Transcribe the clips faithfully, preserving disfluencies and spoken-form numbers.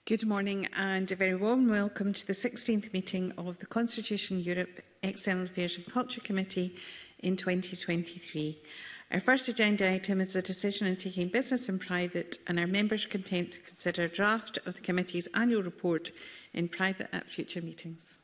Good morning and a very warm welcome to the sixteenth meeting of the Constitution Europe External Affairs and Culture Committee in twenty twenty-three. Our first agenda item is a decision on taking business in private, and our members are content to consider a draft of the committee's annual report in private at future meetings.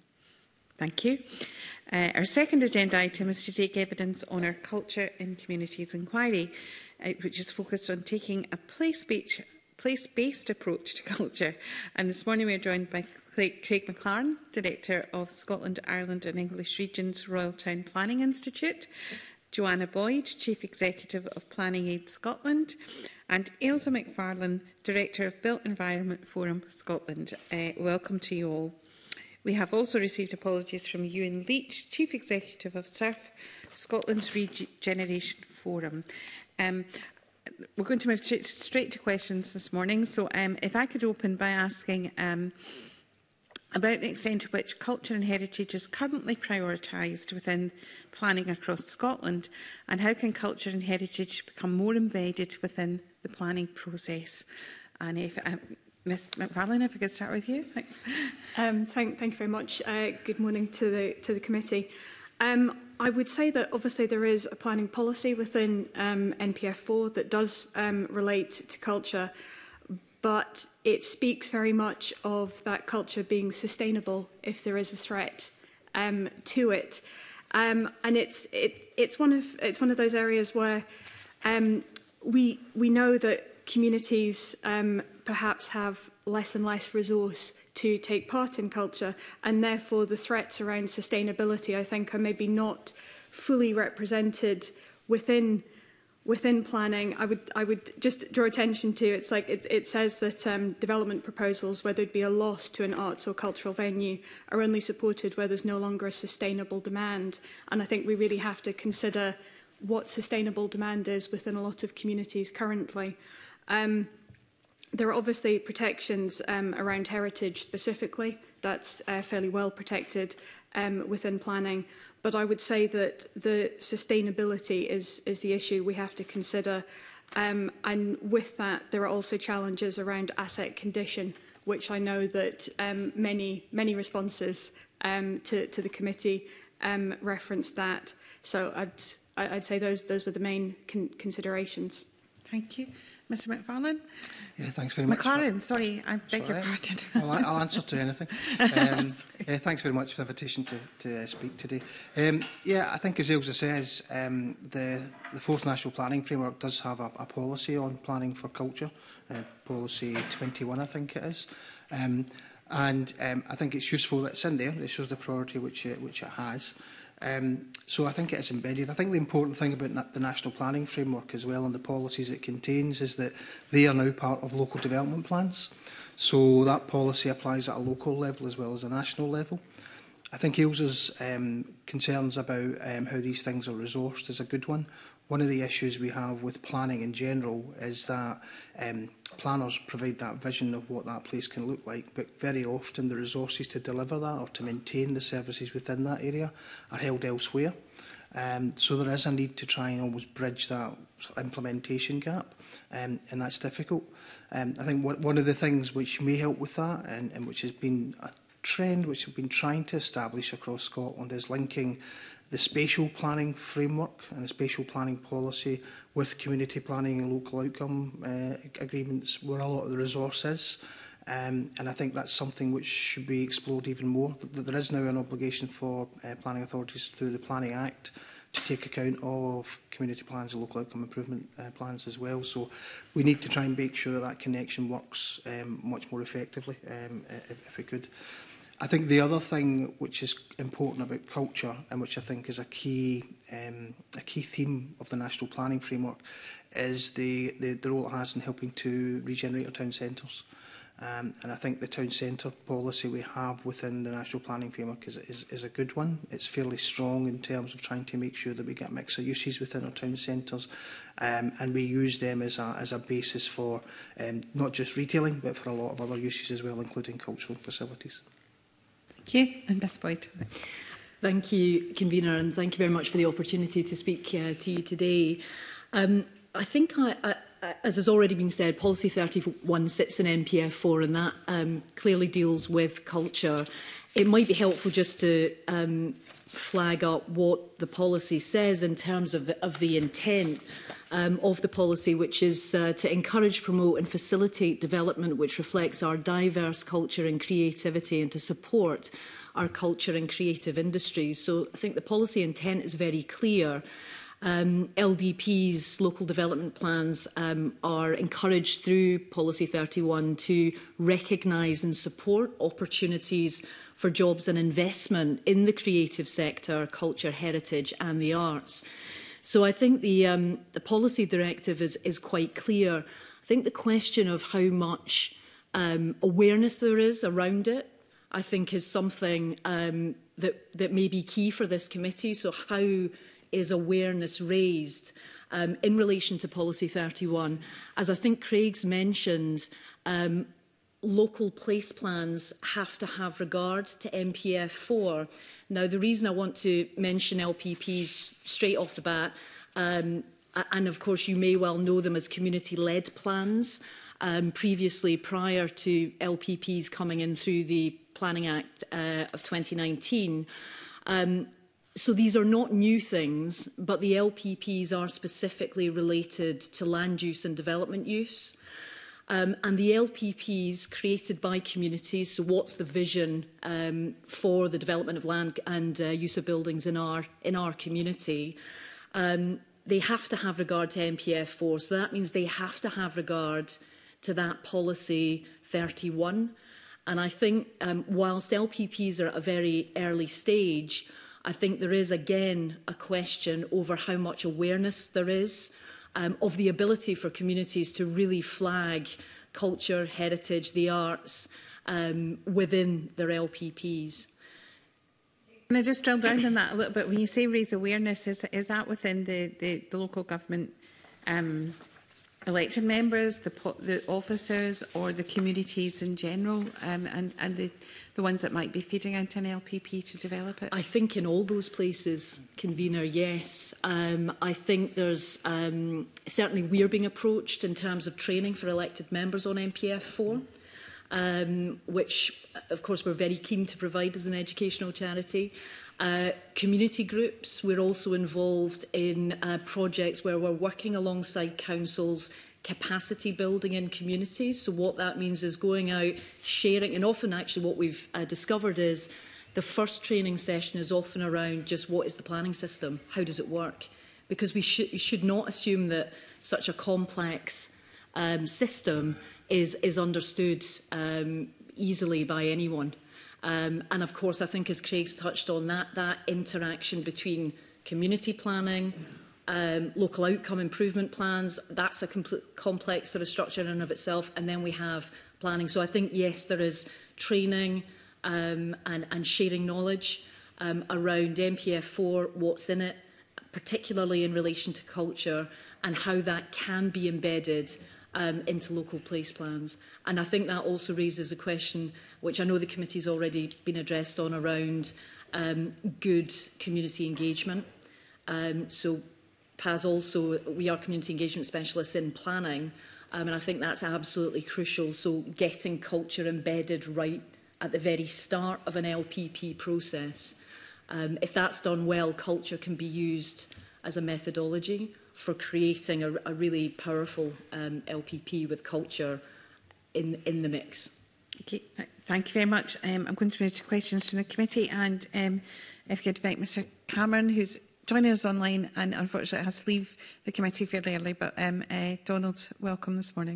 Thank you. Uh, our second agenda item is to take evidence on our Culture in Communities inquiry, uh, which is focused on taking a place-based place-based approach to culture. And this morning we are joined by Craig McLaren, Director of Scotland, Ireland and English Regions Royal Town Planning Institute, Joanna Boyd, Chief Executive of Planning Aid Scotland, and Ailsa McFarlane, Director of Built Environment Forum Scotland. Uh, welcome to you all. We have also received apologies from Ewan Leach, Chief Executive of Surf Scotland's Regeneration Forum. Um, We're going to move straight, straight to questions this morning. So um, if I could open by asking um, about the extent to which culture and heritage is currently prioritised within planning across Scotland, and how can culture and heritage become more embedded within the planning process? And if um, Miz McFarlane, if I could start with you. Thanks. Um, thank, thank you very much. Uh, good morning to the to the committee. Um, I would say that obviously there is a planning policy within um, N P F four that does um, relate to culture, but it speaks very much of that culture being sustainable if there is a threat um, to it, um, and it's it, it's one of it's one of those areas where um, we we know that communities um, perhaps have less and less resource to take part in culture, and therefore the threats around sustainability, I think, are maybe not fully represented within within planning. I would I would just draw attention to it's like it, it says that um, development proposals where there'd be a loss to an arts or cultural venue are only supported where there's no longer a sustainable demand, and I think we really have to consider what sustainable demand is within a lot of communities currently. Um, There are obviously protections um, around heritage specifically. That's uh, fairly well protected um, within planning. But I would say that the sustainability is, is the issue we have to consider. Um, and with that, there are also challenges around asset condition, which I know that um, many, many responses um, to, to the committee um, referenced that. So I'd, I'd say those, those were the main con considerations. Thank you. Mister McFarlane? Yeah, thanks very much. McLaren, sorry, I beg your pardon. I'll, I'll answer to anything. Um, yeah, thanks very much for the invitation to, to uh, speak today. Um, yeah, I think as Ailsa says, um, the, the fourth National Planning Framework does have a, a policy on planning for culture, uh, policy twenty-one, I think it is. Um, and um, I think it's useful that it's in there. It shows the priority which it, which it has. Um, so I think it is embedded. I think the important thing about na the National Planning Framework as well and the policies it contains is that they are now part of local development plans. So that policy applies at a local level as well as a national level. I think Ailsa's um, concerns about um, how these things are resourced is a good one. One of the issues we have with planning in general is that um, planners provide that vision of what that place can look like, but very often the resources to deliver that or to maintain the services within that area are held elsewhere. Um, so there is a need to try and almost bridge that sort of implementation gap, um, and that's difficult. Um, I think one of the things which may help with that, and, and which has been a trend which we've been trying to establish across Scotland, is linking the spatial planning framework and the spatial planning policy with community planning and local outcome uh, agreements where a lot of the resource is. Um, and I think that's something which should be explored even more. There is now an obligation for uh, planning authorities through the Planning Act to take account of community plans and local outcome improvement uh, plans as well. So we need to try and make sure that that connection works um, much more effectively, um, if, if we could. I think the other thing which is important about culture, and which I think is a key um, a key theme of the National Planning Framework, is the, the, the role it has in helping to regenerate our town centres. Um, and I think the town centre policy we have within the National Planning Framework is, is, is a good one. It's fairly strong in terms of trying to make sure that we get a mix of uses within our town centres, um, and we use them as a, as a basis for um, not just retailing, but for a lot of other uses as well, including cultural facilities. Thank you. And Miz Boyd. Thank you, Convener, and thank you very much for the opportunity to speak uh, to you today. Um, I think I, I, as has already been said, Policy thirty-one sits in N P F four, and that um, clearly deals with culture. It might be helpful just to um, flag up what the policy says in terms of the, of the intent um, of the policy, which is uh, to encourage, promote and facilitate development which reflects our diverse culture and creativity, and to support our culture and creative industries. So I think the policy intent is very clear. Um, L D Ps, local development plans, um, are encouraged through Policy thirty-one to recognise and support opportunities for jobs and investment in the creative sector, culture, heritage and the arts. So I think the, um, the policy directive is, is quite clear. I think the question of how much um, awareness there is around it, I think, is something um, that, that may be key for this committee. So how is awareness raised um, in relation to Policy thirty-one? As I think Craig's mentioned, um, local place plans have to have regard to N P F four. Now, the reason I want to mention L P Ps straight off the bat, um, and of course you may well know them as community-led plans, um, previously prior to L P Ps coming in through the Planning Act uh, of twenty nineteen. Um, So these are not new things, but the L P Ps are specifically related to land use and development use. Um, and the L P Ps created by communities, so what's the vision um, for the development of land and uh, use of buildings in our, in our community, um, they have to have regard to N P F four. So that means they have to have regard to that Policy thirty-one. And I think um, whilst L P Ps are at a very early stage, I think there is, again, a question over how much awareness there is um, of the ability for communities to really flag culture, heritage, the arts um, within their L P Ps. Can I just drill down on that a little bit? When you say raise awareness, is, is that within the, the, the local government um, elected members, the, the officers, or the communities in general, um, and, and the, the ones that might be feeding into an L P P to develop it? I think in all those places, convener, yes. Um, I think there's um, certainly we're being approached in terms of training for elected members on N P F four, um, which of course we're very keen to provide as an educational charity. Uh, community groups, we're also involved in uh, projects where we're working alongside councils, capacity building in communities. So what that means is going out, sharing, and often actually what we've uh, discovered is the first training session is often around just what is the planning system, how does it work? Because we should, we should not assume that such a complex um, system is, is understood um, easily by anyone. Um, and of course, I think as Craig's touched on, that, that interaction between community planning, um, local outcome improvement plans, that's a complete, complex sort of structure in and of itself. And then we have planning. So I think, yes, there is training um, and, and sharing knowledge um, around N P F four, what's in it, particularly in relation to culture, and how that can be embedded um, into local place plans. And I think that also raises a question, which I know the committee's already been addressed on, around um, good community engagement. Um, so P A S also, we are community engagement specialists in planning, um, and I think that's absolutely crucial. So getting culture embedded right at the very start of an L P P process. Um, if that's done well, culture can be used as a methodology for creating a, a really powerful um, L P P with culture in, in the mix. Okay, thank you very much. Um, I'm going to move to questions from the committee, and um, if you could invite Mr Cameron, who's joining us online and unfortunately has to leave the committee fairly early, but um, uh, Donald, welcome this morning.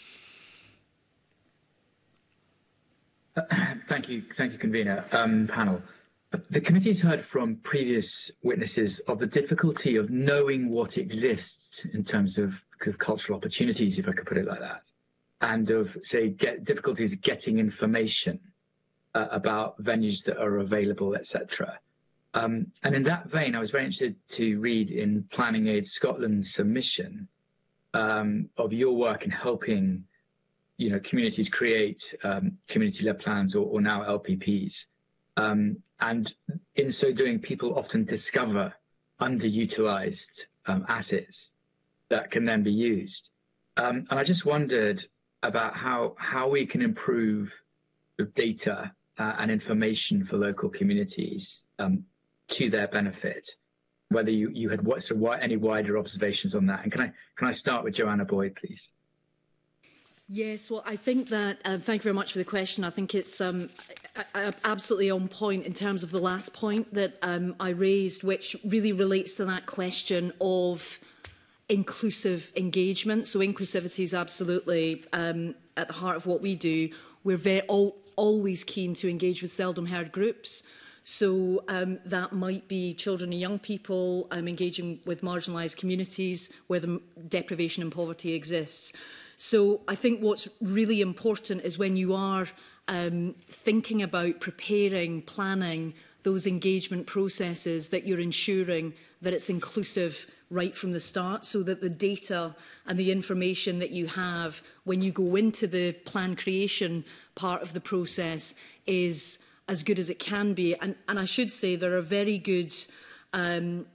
Uh, thank you, thank you, convener. Um, panel. The committee has heard from previous witnesses of the difficulty of knowing what exists in terms of, of cultural opportunities, if I could put it like that, and of, say, get, difficulties getting information uh, about venues that are available, et cetera. Um, and in that vein, I was very interested to read in Planning Aid Scotland's submission um, of your work in helping, you know, communities create um, community-led plans, or, or now L P Ps. Um, and in so doing, people often discover underutilised um, assets that can then be used. Um, and I just wondered about how, how we can improve the data uh, and information for local communities um, to their benefit. Whether you, you had what, sort of, any wider observations on that. And can I, can I start with Joanna Boyd, please? Yes, well, I think that, uh, thank you very much for the question. I think it's um, I, I, absolutely on point in terms of the last point that um, I raised, which really relates to that question of inclusive engagement. So inclusivity is absolutely um, at the heart of what we do. We're very, all, always keen to engage with seldom heard groups. So um, that might be children and young people um, engaging with marginalised communities where the deprivation and poverty exists. So I think what's really important is when you are um, thinking about preparing, planning those engagement processes, that you're ensuring that it's inclusive right from the start, so that the data and the information that you have when you go into the plan creation part of the process is as good as it can be. And, and I should say there are very good um,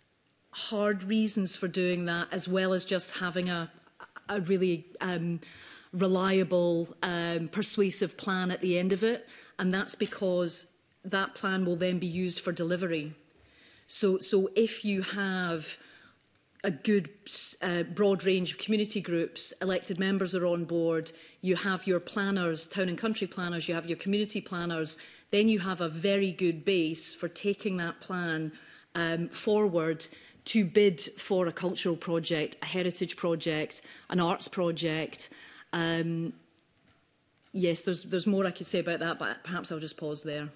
hard reasons for doing that, as well as just having a, a really um, reliable, um, persuasive plan at the end of it. And that's because that plan will then be used for delivery. So, so if you have a good uh, broad range of community groups, elected members are on board, you have your planners, town and country planners, you have your community planners, then you have a very good base for taking that plan um, forward to bid for a cultural project, a heritage project, an arts project. Um, yes, there's, there's more I could say about that, but perhaps I'll just pause there.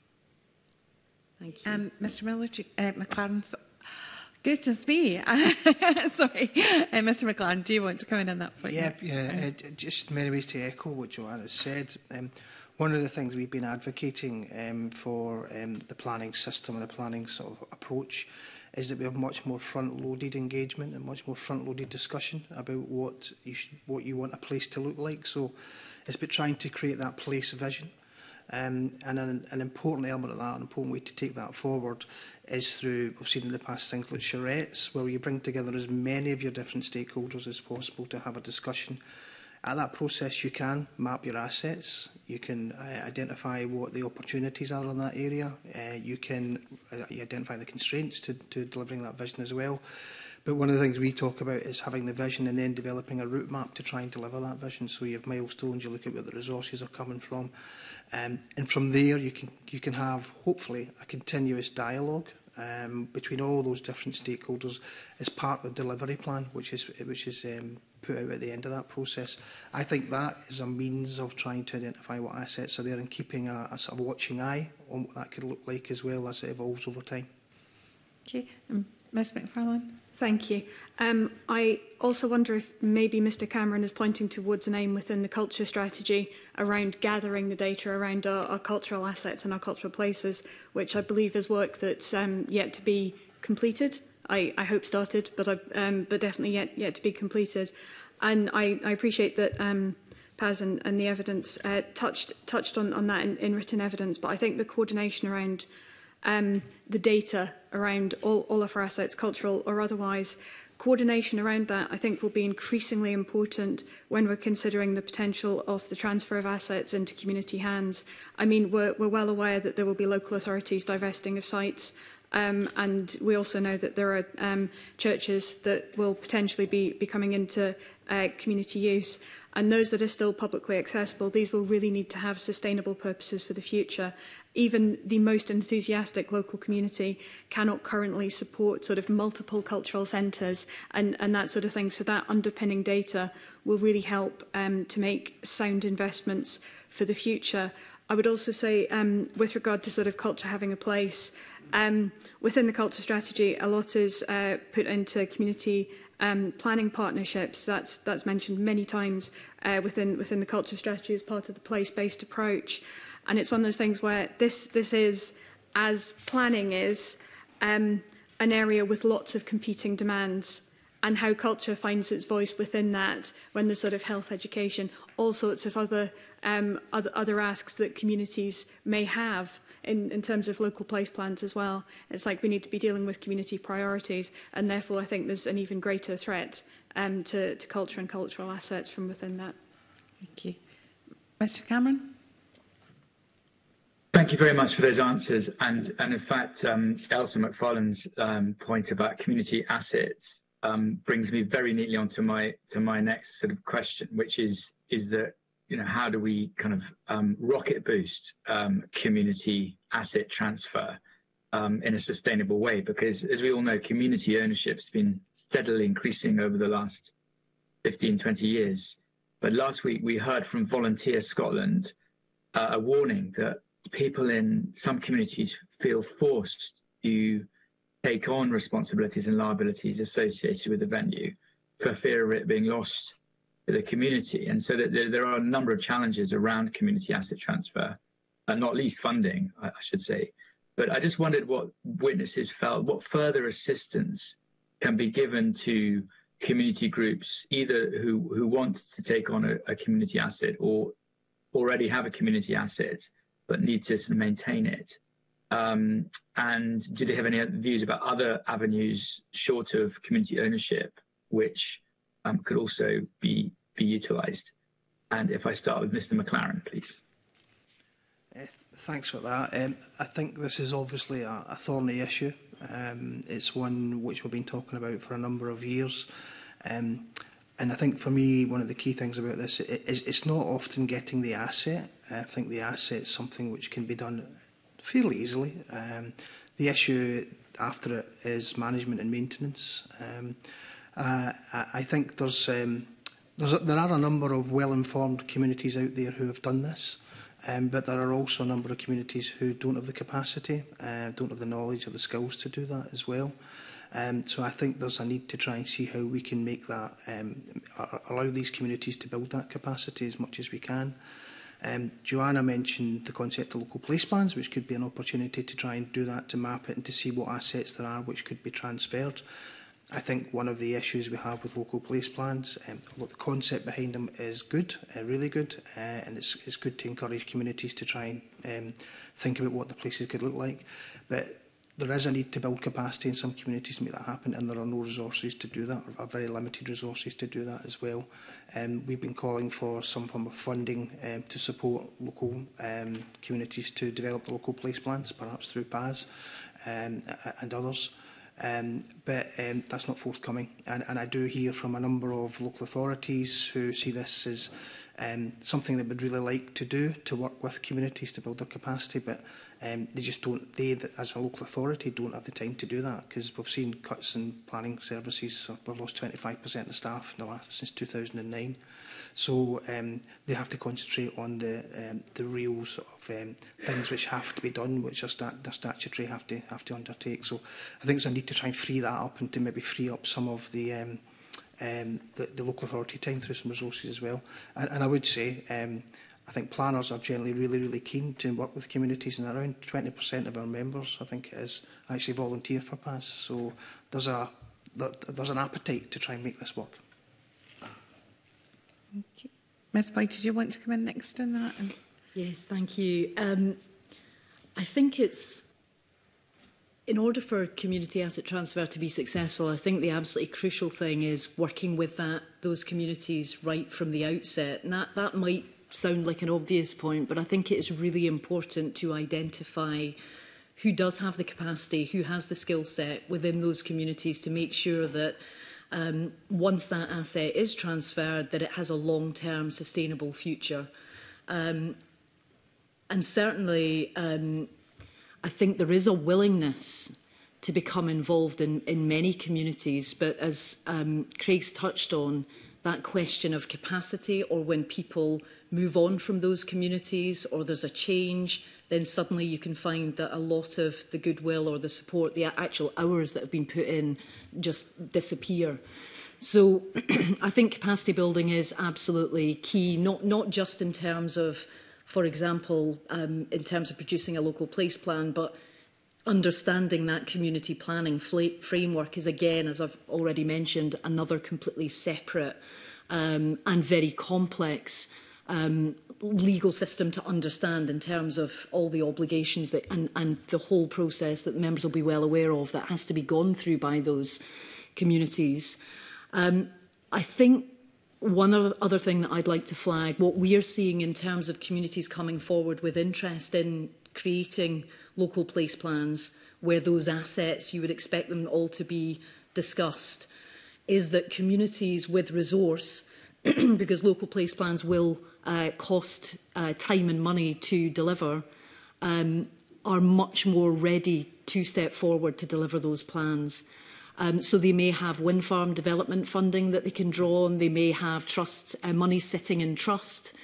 Thank you. Um, Mr Miller, uh, McLaren, so, goodness me. Sorry. Uh, Mr McLaren, do you want to come in on that point? Yeah, yeah uh, just in many ways to echo what Joanna said. Um, One of the things we've been advocating um, for um, the planning system and the planning sort of approach is that we have much more front-loaded engagement and much more front-loaded discussion about what you should, what you want a place to look like. So it's about trying to create that place vision. Um, and an, an important element of that, an important way to take that forward, is through, we've seen in the past things like charrettes, where you bring together as many of your different stakeholders as possible to have a discussion. At that process, you can map your assets, you can uh, identify what the opportunities are in that area, uh, you can uh, identify the constraints to, to delivering that vision as well. But one of the things we talk about is having the vision and then developing a route map to try and deliver that vision. So you have milestones, you look at where the resources are coming from. Um, and from there, you can, you can have, hopefully, a continuous dialogue um, between all those different stakeholders as part of the delivery plan, which is, which is um, put out at the end of that process. I think that is a means of trying to identify what assets are there and keeping a, a sort of watching eye on what that could look like as well as it evolves over time. Okay, um, Miz McFarlane. Thank you. Um, I also wonder if maybe Mr Cameron is pointing towards an aim within the culture strategy around gathering the data around our, our cultural assets and our cultural places, which I believe is work that's um, yet to be completed. I, I hope started, but I, um, but definitely yet yet to be completed. And I, I appreciate that um, Paz and, and the evidence uh, touched touched on, on that in, in written evidence. But I think the coordination around um, the data around all, all of our assets, cultural or otherwise, coordination around that, I think, will be increasingly important when we're considering the potential of the transfer of assets into community hands. I mean, we're, we're well aware that there will be local authorities divesting of sites. Um, and we also know that there are um, churches that will potentially be, be coming into uh, community use. And those that are still publicly accessible, these will really need to have sustainable purposes for the future. Even the most enthusiastic local community cannot currently support sort of multiple cultural centres and, and that sort of thing. So that underpinning data will really help um, to make sound investments for the future. I would also say, um, with regard to sort of culture having a place, um, within the culture strategy, a lot is uh, put into community um, planning partnerships. That's that's mentioned many times uh, within within the culture strategy as part of the place-based approach. And it's one of those things where this this is, as planning is, um, an area with lots of competing demands. and how culture finds its voice within that, when there's sort of health education, all sorts of other um, other, other asks that communities may have in, in terms of local place plans as well. It's like we need to be dealing with community priorities, and therefore I think there's an even greater threat um, to, to culture and cultural assets from within that. Thank you. Mister Cameron? Thank you very much for those answers. And, and in fact, um, Elsa McFarlane's um, point about community assets um, brings me very neatly onto my to my next sort of question, which is is that, you know, how do we kind of um, rocket boost um, community asset transfer um, in a sustainable way? Because as we all know, community ownership has been steadily increasing over the last fifteen, twenty years. But last week we heard from Volunteer Scotland uh, a warning that people in some communities feel forced to take on responsibilities and liabilities associated with the venue for fear of it being lost to the community. And so that there, there are a number of challenges around community asset transfer, and not least funding, I, I should say. But I just wondered what witnesses felt, what further assistance can be given to community groups, either who, who want to take on a, a community asset or already have a community asset, but need to sort of maintain it. Um, and do they have any views about other avenues short of community ownership, which um, could also be, be utilised? And if I start with Mister McLaren, please. Uh, th thanks for that. Um, I think this is obviously a, a thorny issue. Um, it's one which we've been talking about for a number of years. Um, And I think for me, one of the key things about this is it's not often getting the asset. I think the asset is something which can be done fairly easily. Um, the issue after it is management and maintenance. Um, uh, I think there's, um, there's a, there are a number of well-informed communities out there who have done this, um, but there are also a number of communities who don't have the capacity, uh, don't have the knowledge or the skills to do that as well. Um, so I think there's a need to try and see how we can make that, um, allow these communities to build that capacity as much as we can. Um, Joanna mentioned the concept of local place plans, which could be an opportunity to try and do that, to map it and to see what assets there are which could be transferred. I think one of the issues we have with local place plans, um, although the concept behind them is good, uh, really good, uh, and it's, it's good to encourage communities to try and um, think about what the places could look like. But there is a need to build capacity in some communities to make that happen, and there are no resources to do that, or very limited resources to do that as well. Um, we've been calling for some form of funding um, to support local um, communities to develop the local place plans, perhaps through P A S um, and others. Um, but um, that's not forthcoming. And, and I do hear from a number of local authorities who see this as um, something they would really like to do, to work with communities to build their capacity, but um, they just don't, they as a local authority don't have the time to do that, because we've seen cuts in planning services. So we've lost twenty-five percent of staff in the last, since two thousand nine. So um, they have to concentrate on the um, the real sort of um, things which have to be done, which are stat the statutory have to have to undertake. So I think there's a need to try and free that up, and to maybe free up some of the um, um, the, the local authority time through some resources as well. And, and I would say um, I think planners are generally really really keen to work with communities, and around twenty percent of our members, I think, is actually volunteer for P A S. So there's a there, there's an appetite to try and make this work. Thank you. Miz Boyd, did you want to come in next on that? And yes, thank you. Um, I think it's, in order for community asset transfer to be successful, I think the absolutely crucial thing is working with that those communities right from the outset. And that, that might sound like an obvious point, but I think it is really important to identify who does have the capacity, who has the skill set within those communities, to make sure that Um, once that asset is transferred, that it has a long-term sustainable future. Um, and certainly, um, I think there is a willingness to become involved in, in many communities, but as um, Craig's touched on, that question of capacity, or when people move on from those communities or there's a change, then suddenly you can find that a lot of the goodwill or the support, the actual hours that have been put in, just disappear. So I think capacity building is absolutely key, not, not just in terms of, for example, um, in terms of producing a local place plan, but understanding that community planning framework is, again, as I've already mentioned, another completely separate um, and very complex um, legal system to understand in terms of all the obligations that, and, and the whole process that members will be well aware of that has to be gone through by those communities. Um, I think one other thing that I'd like to flag, what we are seeing in terms of communities coming forward with interest in creating local place plans where those assets, you would expect them all to be discussed, is that communities with resource, because local place plans will uh, cost uh, time and money to deliver, um, are much more ready to step forward to deliver those plans. Um, so they may have wind farm development funding that they can draw on, they may have trust uh, money sitting in trust.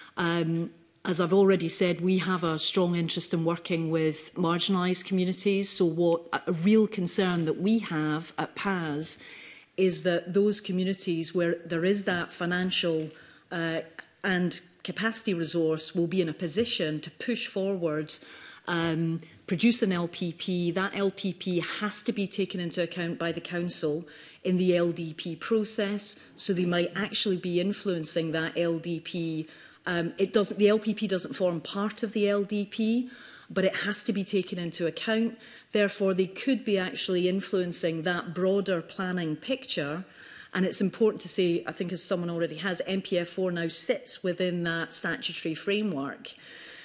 Um, As I've already said, we have a strong interest in working with marginalised communities. So what a real concern that we have at P A S is that those communities where there is that financial uh, and capacity resource will be in a position to push forward, um, produce an L P P. That L P P has to be taken into account by the Council in the L D P process. So they might actually be influencing that L D P. Um, it doesn't, the L P P doesn't form part of the L D P, but it has to be taken into account. Therefore, they could be actually influencing that broader planning picture. And it's important to say, I think as someone already has, N P F four now sits within that statutory framework.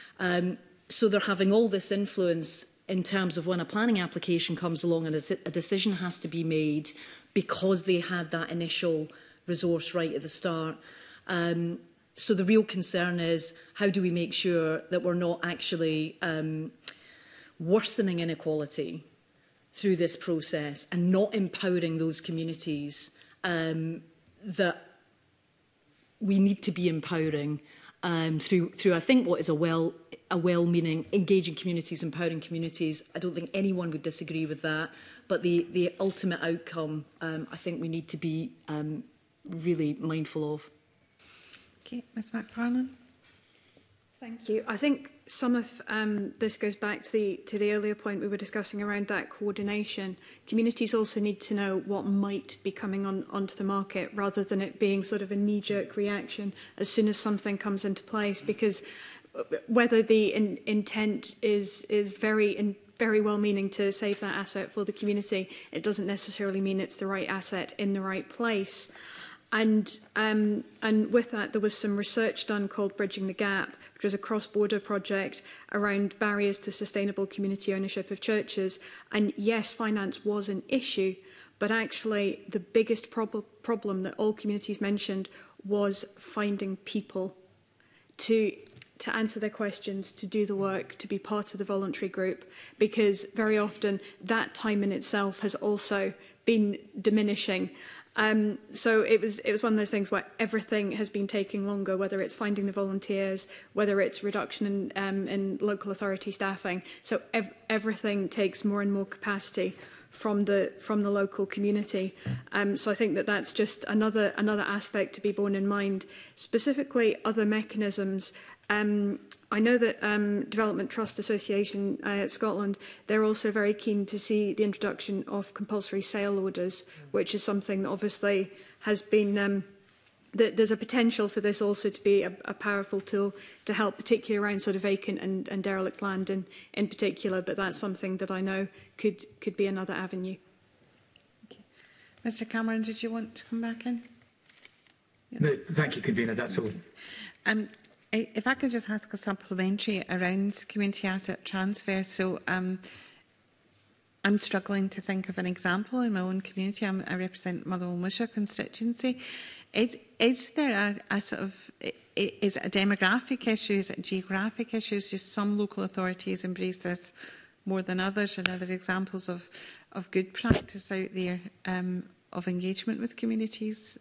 Um, so they're having all this influence in terms of when a planning application comes along and a decision has to be made because they had that initial resource right at the start. Um, So the real concern is, how do we make sure that we're not actually um, worsening inequality through this process and not empowering those communities um, that we need to be empowering um, through, through, I think, what is a well, a well-meaning, engaging communities, empowering communities. I don't think anyone would disagree with that. But the, the ultimate outcome, um, I think we need to be um, really mindful of. Okay, Miz McFarlane. Thank you. I think some of um, this goes back to the to the earlier point we were discussing around that coordination. Communities also need to know what might be coming on onto the market, rather than it being sort of a knee-jerk reaction as soon as something comes into place. Because whether the in, intent is is very in, very well-meaning to save that asset for the community, it doesn't necessarily mean it's the right asset in the right place. And, um, and with that, there was some research done called Bridging the Gap, which was a cross-border project around barriers to sustainable community ownership of churches. And yes, finance was an issue, but actually the biggest prob problem that all communities mentioned was finding people to, to answer their questions, to do the work, to be part of the voluntary group, because very often that time in itself has also been diminishing. Um, so it was it was one of those things where everything has been taking longer, whether it's finding the volunteers, whether it's reduction in, um, in local authority staffing. So ev everything takes more and more capacity from the from the local community. Um, so I think that that's just another another aspect to be borne in mind. Specifically, other mechanisms. Um, I know that um, Development Trust Association uh, Scotland, they're also very keen to see the introduction of compulsory sale orders, which is something that obviously has been, um, that there's a potential for this also to be a, a powerful tool to help, particularly around sort of vacant and, and derelict land in, in particular, but that's something that I know could, could be another avenue. Okay. Mister Cameron, did you want to come back in? Yeah. No, thank you, Convener, that's all. Um, If I could just ask a supplementary around community asset transfer. So um, I'm struggling to think of an example in my own community. I'm, I represent Motherwell Musha constituency. Is, is there a, a sort of, is it a demographic issue? Is it a geographic issue? Is just some local authorities embrace this more than others? And other examples of, of good practice out there um, of engagement with communities?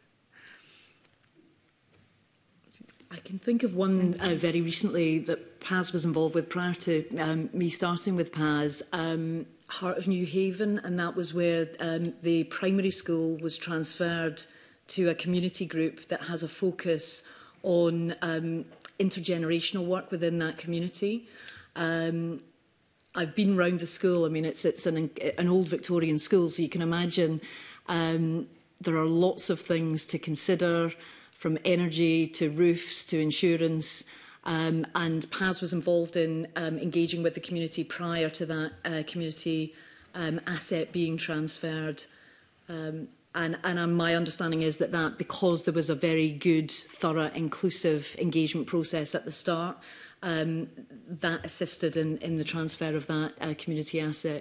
I can think of one uh, very recently that P A S was involved with prior to um, me starting with P A S, um, Heart of New Haven, and that was where um, the primary school was transferred to a community group that has a focus on um, intergenerational work within that community. Um, I've been round the school. I mean, it's it's an an old Victorian school, so you can imagine um, there are lots of things to consider, from energy to roofs to insurance. Um, and P A S was involved in um, engaging with the community prior to that uh, community um, asset being transferred. Um, and and um, my understanding is that, that because there was a very good, thorough, inclusive engagement process at the start, um, that assisted in, in the transfer of that uh, community asset.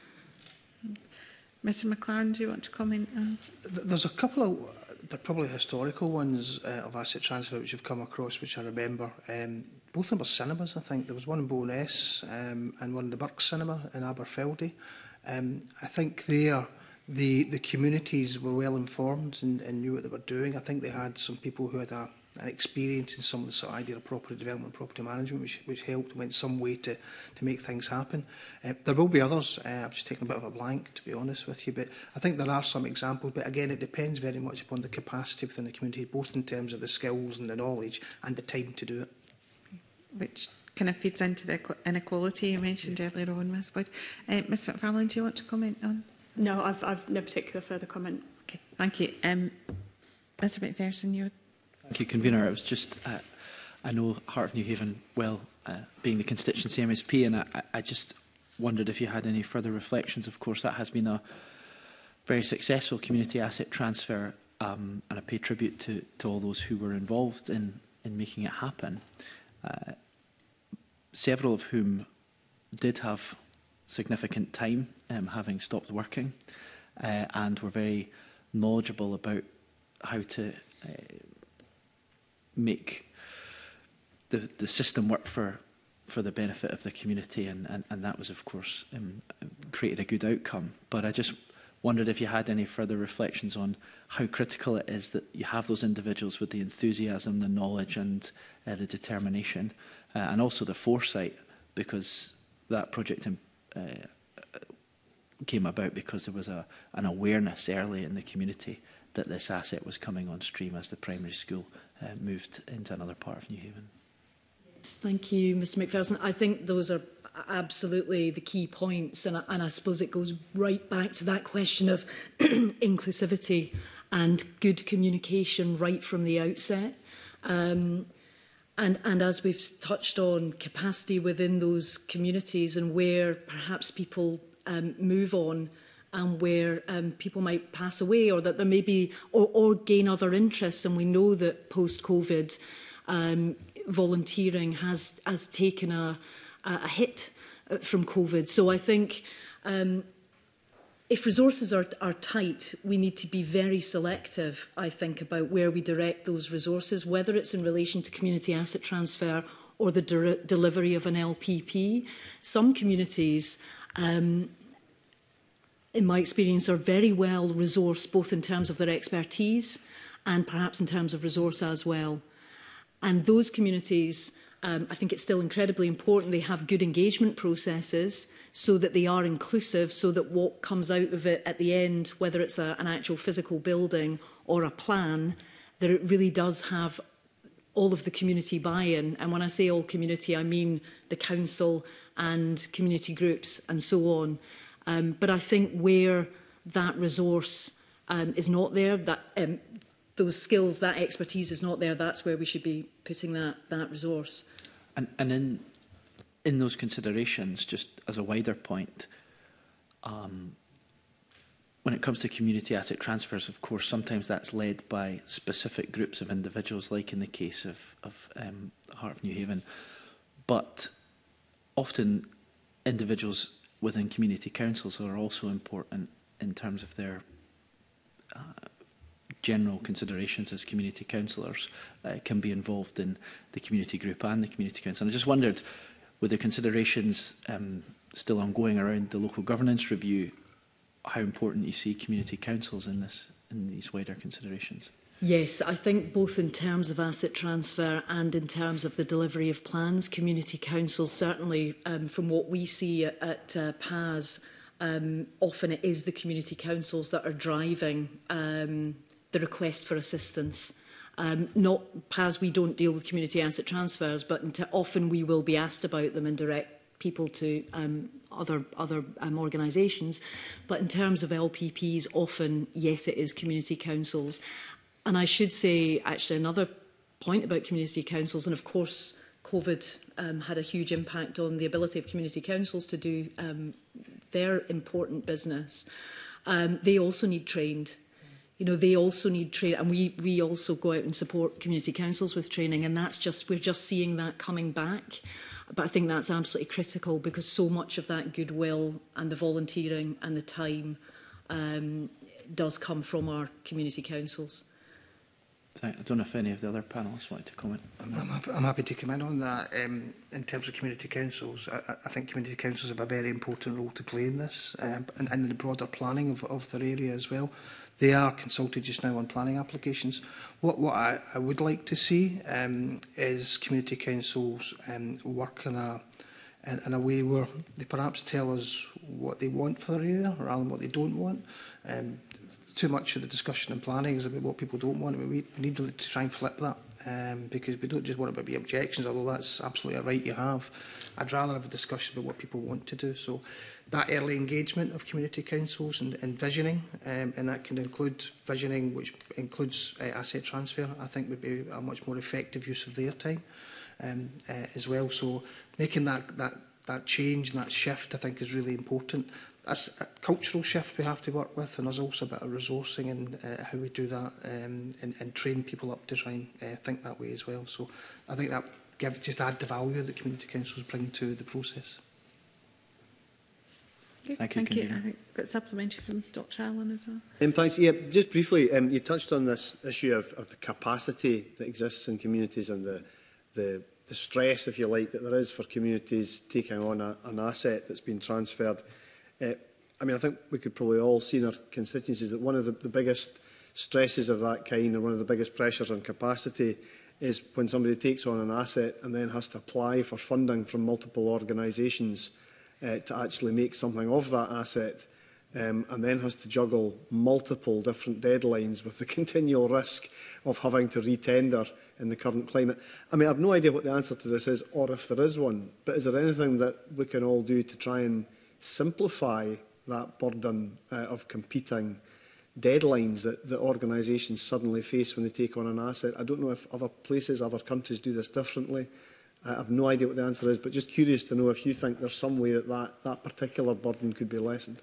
Mister McLaren, do you want to comment on? There's a couple of, they're probably historical ones uh, of asset transfer which have come across, which I remember. Um, both of them were cinemas, I think. There was one in Bowness um, and one in the Burke Cinema in Aberfeldy. Um, I think there, the, the communities were well informed and, and knew what they were doing. I think they had some people who had a, an experience in some of the sort of idea of property development, property management, which, which helped and went some way to, to make things happen. Uh, there will be others. Uh, I've just taken a bit of a blank, to be honest with you, but I think there are some examples. But again, it depends very much upon the capacity within the community, both in terms of the skills and the knowledge and the time to do it. Which kind of feeds into the inequality you mentioned earlier on, Miz Boyd. Uh, Miz McFarlane, do you want to comment on? No, I've, I've no particular further comment. Okay, thank you. Um, Mister McPherson, you. Thank you, Convener. I was just, uh, I know Heart of New Haven well, uh, being the constituency M S P, and I, I just wondered if you had any further reflections. Of course, that has been a very successful community asset transfer, um, and I pay tribute to, to all those who were involved in, in making it happen, uh, several of whom did have significant time, um, having stopped working, uh, and were very knowledgeable about how to uh, make the, the system work for, for the benefit of the community, and, and, and that was, of course, um, created a good outcome. But I just wondered if you had any further reflections on how critical it is that you have those individuals with the enthusiasm, the knowledge and uh, the determination, uh, and also the foresight, because that project in, uh, came about because there was a, an awareness early in the community that this asset was coming on stream as the primary school uh, moved into another part of New Haven. Yes, thank you, Mister McPherson. I think those are absolutely the key points, and I, and I suppose it goes right back to that question of inclusivity and good communication right from the outset. Um, and, and as we've touched on, capacity within those communities and where perhaps people um, move on, and where um, people might pass away, or that there may be, or, or gain other interests. And we know that post-COVID, um, volunteering has, has taken a, a hit from COVID. So I think um, if resources are, are tight, we need to be very selective, I think, about where we direct those resources, whether it's in relation to community asset transfer or the de delivery of an L P P. Some communities, um, in my experience, are very well resourced, both in terms of their expertise and perhaps in terms of resource as well. And those communities, um, I think it's still incredibly important they have good engagement processes so that they are inclusive, so that what comes out of it at the end, whether it's a, an actual physical building or a plan, that it really does have all of the community buy-in. And when I say all community, I mean the council and community groups and so on. Um, but I think where that resource um, is not there, that um, those skills, that expertise is not there, that's where we should be putting that, that resource. And, and in, in those considerations, just as a wider point, um, when it comes to community asset transfers, of course, sometimes that's led by specific groups of individuals, like in the case of, of um, Heart of New Haven. But often individuals within community councils are also important in terms of their uh, general considerations as community councillors, uh, can be involved in the community group and the community council. And I just wondered, with the considerations um, still ongoing around the local governance review, how important you see community councils in this, in these wider considerations. Yes, I think both in terms of asset transfer and in terms of the delivery of plans, community councils, certainly um, from what we see at, at uh, P A S, um, often it is the community councils that are driving um, the request for assistance. Um, not P A S, we don't deal with community asset transfers, but often we will be asked about them and direct people to um, other other um, organisations. But in terms of L P Ps, often, yes, it is community councils. And I should say, actually, another point about community councils, and of course, COVID um, had a huge impact on the ability of community councils to do um, their important business. Um, they also need trained. You know, they also need training, and we we also go out and support community councils with training, and that's just we're just seeing that coming back. But I think that's absolutely critical, because so much of that goodwill and the volunteering and the time um, does come from our community councils. I don't know if any of the other panellists want to comment. I'm, I'm, happy, I'm happy to comment on that. Um, in terms of community councils, I, I think community councils have a very important role to play in this, um, and, and in the broader planning of, of their area as well. They are consulted just now on planning applications. What, what I, I would like to see um, is community councils um, work in a, in, in a way where they perhaps tell us what they want for their area rather than what they don't want. Um, too much of the discussion and planning is about what people don't want. We, we need to try and flip that, um, because we don't just want it to be objections, although that's absolutely a right you have. I'd rather have a discussion about what people want to do. So that early engagement of community councils and, and visioning, um, and that can include visioning, which includes uh, asset transfer, I think would be a much more effective use of their time um, uh, as well. So making that, that, that change and that shift, I think, is really important. That's a cultural shift we have to work with, and there's also a bit of resourcing and uh, how we do that, um, and, and train people up to try and uh, think that way as well. So I think that give, just add the value that community councils bring to the process. Okay, thank you. Thank you. I think we've got supplementary from Doctor Allen as well. Um, thanks. Yeah, just briefly, um, you touched on this issue of, of the capacity that exists in communities and the, the, the stress, if you like, that there is for communities taking on a, an asset that's been transferred. Uh, I mean, I think we could probably all see in our constituencies that one of the, the biggest stresses of that kind, or one of the biggest pressures on capacity, is when somebody takes on an asset and then has to apply for funding from multiple organisations uh, to actually make something of that asset, um, and then has to juggle multiple different deadlines with the continual risk of having to retender in the current climate. I mean, I have no idea what the answer to this is, or if there is one, but is there anything that we can all do to try and simplify that burden uh, of competing deadlines that, that organisations suddenly face when they take on an asset? I don't know if other places, other countries do this differently. I have no idea what the answer is, but just curious to know if you think there's some way that that, that particular burden could be lessened.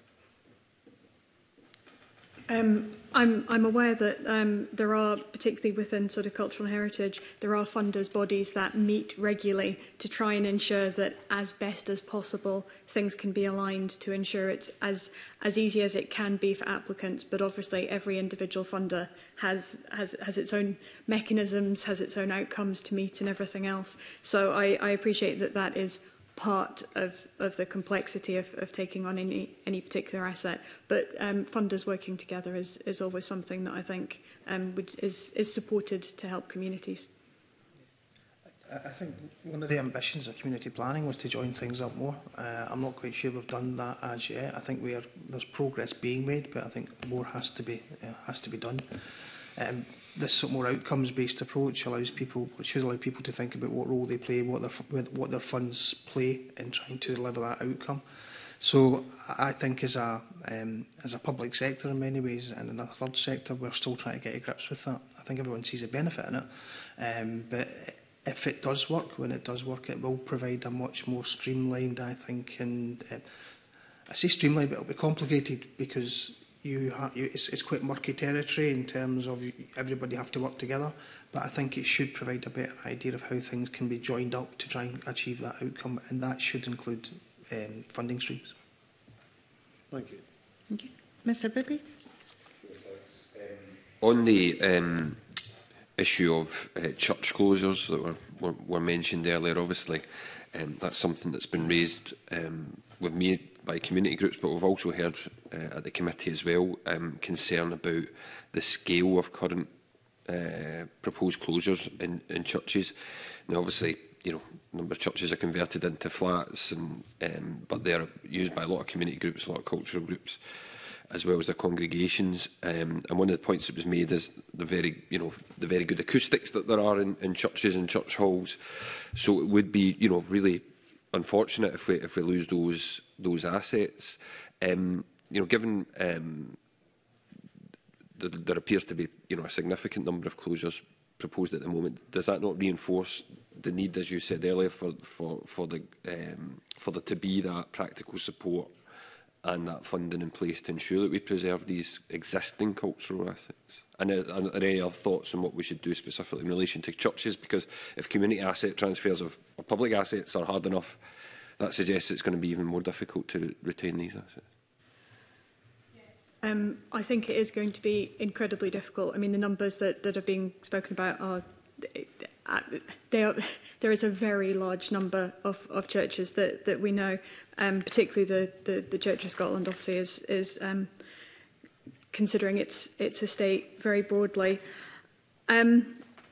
Um, I'm, I'm aware that um, there are, particularly within sort of cultural heritage, there are funders' bodies that meet regularly to try and ensure that, as best as possible, things can be aligned to ensure it's as as easy as it can be for applicants. But obviously, every individual funder has has has its own mechanisms, has its own outcomes to meet, and everything else. So I, I appreciate that that is part of, of the complexity of, of taking on any, any particular asset. But um, funders working together is, is always something that I think um, would, is, is supported to help communities. I think one of the ambitions of community planning was to join things up more. Uh, I'm not quite sure we've done that as yet. I think we are, there's progress being made, but I think more has to be, uh, has to be done. Um, this sort of more outcomes-based approach allows people, should allow people to think about what role they play, what their what their funds play in trying to deliver that outcome. So I think as a um, as a public sector in many ways, and in a third sector, we're still trying to get to grips with that. I think everyone sees a benefit in it, um, but if it does work, when it does work, it will provide a much more streamlined, I think, and uh, I say streamlined, but it'll be complicated because You have, you, it's, it's quite murky territory in terms of everybody have to work together, but I think it should provide a better idea of how things can be joined up to try and achieve that outcome, and that should include um, funding streams. Thank you. Okay. Mister Bibby? On the um, issue of uh, church closures that were, were, were mentioned earlier, obviously, um, that's something that's been raised um, with me by community groups, but we've also heard uh, at the committee as well um, concern about the scale of current uh, proposed closures in, in churches. Now, obviously, you know, a number of churches are converted into flats, and um, but they're used by a lot of community groups, a lot of cultural groups, as well as their congregations. Um, and one of the points that was made is the very, you know, the very good acoustics that there are in, in churches and church halls. So it would be, you know, really unfortunate if we if we lose those those assets. Um, you know, given um, th there appears to be you know a significant number of closures proposed at the moment, does that not reinforce the need, as you said earlier, for for for the um, for there to be that practical support and that funding in place to ensure that we preserve these existing cultural assets? And are, are there any other thoughts on what we should do specifically in relation to churches? Because if community asset transfers of, of public assets are hard enough, that suggests it's going to be even more difficult to retain these assets. Um, I think it is going to be incredibly difficult. I mean, the numbers that, that are being spoken about are, they are, there is a very large number of, of churches that, that we know, um, particularly the, the, the Church of Scotland, obviously, is, is um, considering its, its estate very broadly. Um,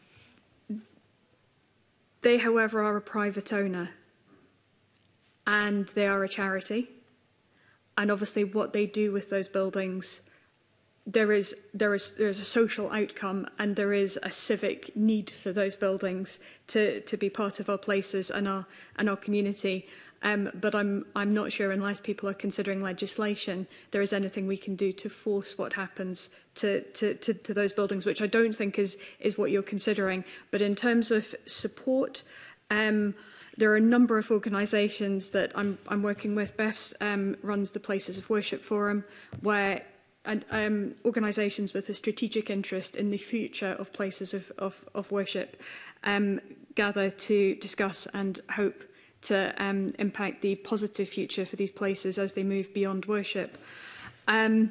they, however, are a private owner, and they are a charity. And obviously what they do with those buildings, there is, there is, there is a social outcome, and there is a civic need for those buildings to, to be part of our places and our, and our community. Um, but I'm, I'm not sure, unless people are considering legislation, there is anything we can do to force what happens to, to, to, to those buildings, which I don't think is, is what you're considering. But in terms of support, um, there are a number of organisations that I'm, I'm working with. Beth's um, runs the Places of Worship Forum, where and, um, organisations with a strategic interest in the future of places of, of, of worship um, gather to discuss and hope to um, impact the positive future for these places as they move beyond worship. Um,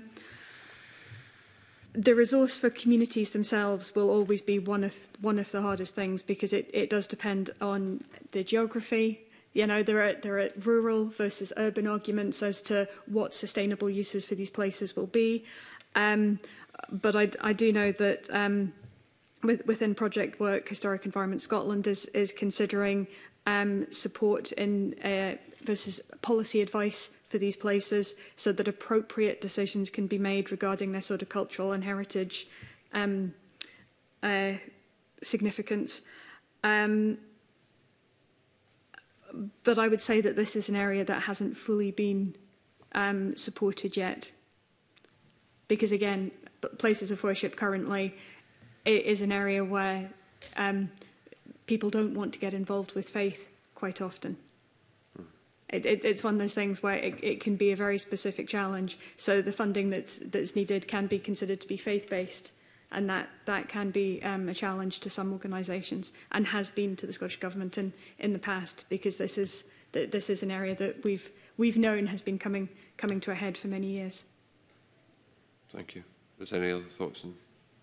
The resource for communities themselves will always be one of one of the hardest things, because it, it does depend on the geography. You know, there are there are rural versus urban arguments as to what sustainable uses for these places will be. Um, but I, I do know that um, with, within project work, Historic Environment Scotland is is considering um, support in uh, versus policy advice for these places, so that appropriate decisions can be made regarding their sort of cultural and heritage um, uh, significance. Um, but I would say that this is an area that hasn't fully been um, supported yet, because again, places of worship currently it is an area where um, people don't want to get involved with faith quite often. It, it, it's one of those things where it, it can be a very specific challenge. So the funding that's, that's needed can be considered to be faith-based, and that, that can be um, a challenge to some organisations, and has been to the Scottish Government in, in the past, because this is, this is an area that we've, we've known has been coming, coming to a head for many years. Thank you. Is there any other thoughts? On?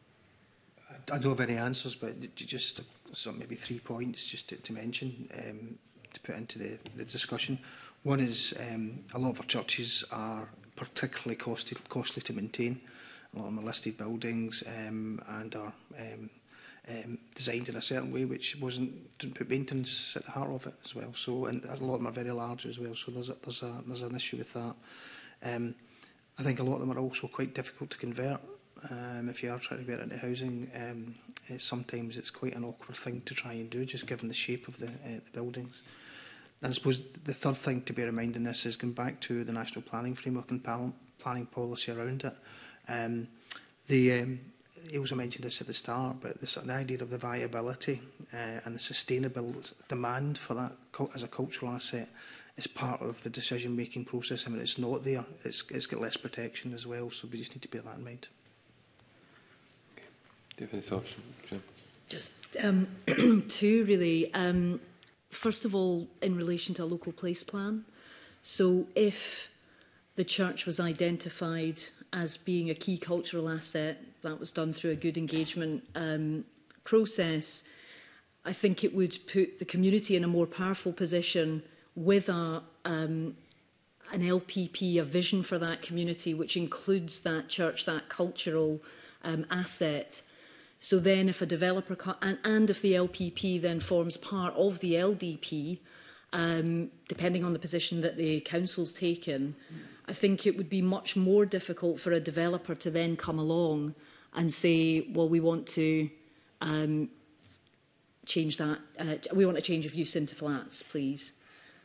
I don't have any answers, but just some maybe three points just to, to mention. Um, to put into the, the discussion. One is um, a lot of our churches are particularly costly, costly to maintain. A lot of them are listed buildings um, and are um, um, designed in a certain way which wasn't, didn't put maintenance at the heart of it as well. So, and a lot of them are very large as well, so there's, a, there's, a, there's an issue with that. Um, I think a lot of them are also quite difficult to convert. Um, if you are trying to convert into housing, um, it, sometimes it's quite an awkward thing to try and do, just given the shape of the, uh, the buildings. And I suppose the third thing to bear in mind in this is going back to the National Planning Framework and planning policy around it. Um, the, um, you also mentioned this at the start, but the, the idea of the viability uh, and the sustainable demand for that as a cultural asset is part of the decision-making process. I mean, it's not there. It's, it's got less protection as well, so we just need to bear that in mind. Okay. Do you have any thoughts? Sure. Just um, two, really. Um, First of all, in relation to a local place plan. So if the church was identified as being a key cultural asset, that was done through a good engagement um, process, I think it would put the community in a more powerful position with a, um, an L P P, a vision for that community, which includes that church, that cultural um, asset. So then if a developer, and, and if the L P P then forms part of the L D P, um, depending on the position that the council's taken, I think it would be much more difficult for a developer to then come along and say, well, we want to um, change that, uh, we want a change of use into flats, please.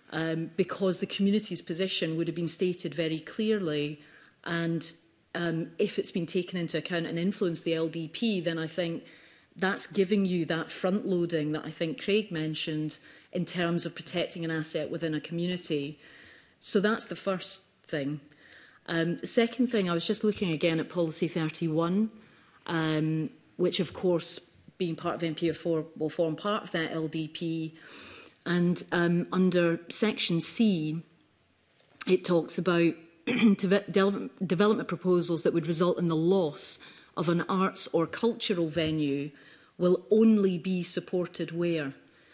um, because the community's position would have been stated very clearly, and um, if it's been taken into account and influenced the L D P, then I think that's giving you that front loading that I think Craig mentioned in terms of protecting an asset within a community. So that's the first thing. Um, the second thing, I was just looking again at Policy thirty-one, um, which of course, being part of N P F four, will form part of that L D P. And um, under Section C, it talks about development proposals that would result in the loss of an arts or cultural venue will only be supported where.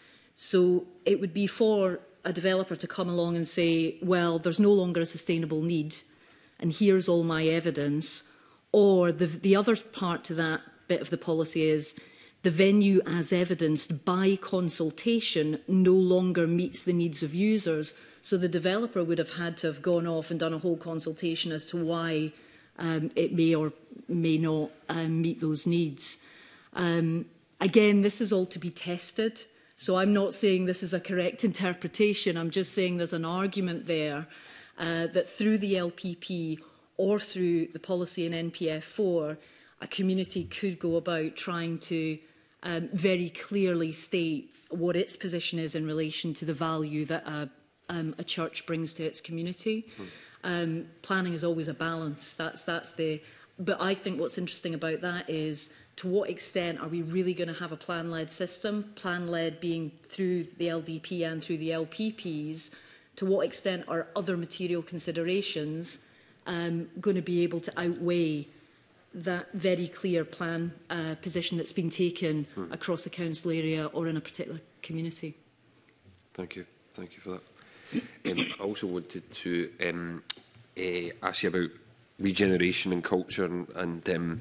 So it would be for a developer to come along and say, well, there's no longer a sustainable need, and here's all my evidence. Or the, the other part to that bit of the policy is the venue as evidenced by consultation no longer meets the needs of users. So the developer would have had to have gone off and done a whole consultation as to why um, it may or may not um, meet those needs. Um, again, this is all to be tested. So I'm not saying this is a correct interpretation. I'm just saying there's an argument there uh, that through the L P P or through the policy in N P F four, a community could go about trying to um, very clearly state what its position is in relation to the value that a, um, a church brings to its community. Hmm. Um, planning is always a balance. That's, that's the... But I think what's interesting about that is, to what extent are we really going to have a plan-led system, plan-led being through the L D P and through the L P Ps? To what extent are other material considerations um, going to be able to outweigh that very clear plan uh, position that's been taken hmm. across a council area or in a particular community? Thank you. Thank you for that. um, I also wanted to um, uh, ask you about regeneration and culture, and, and um,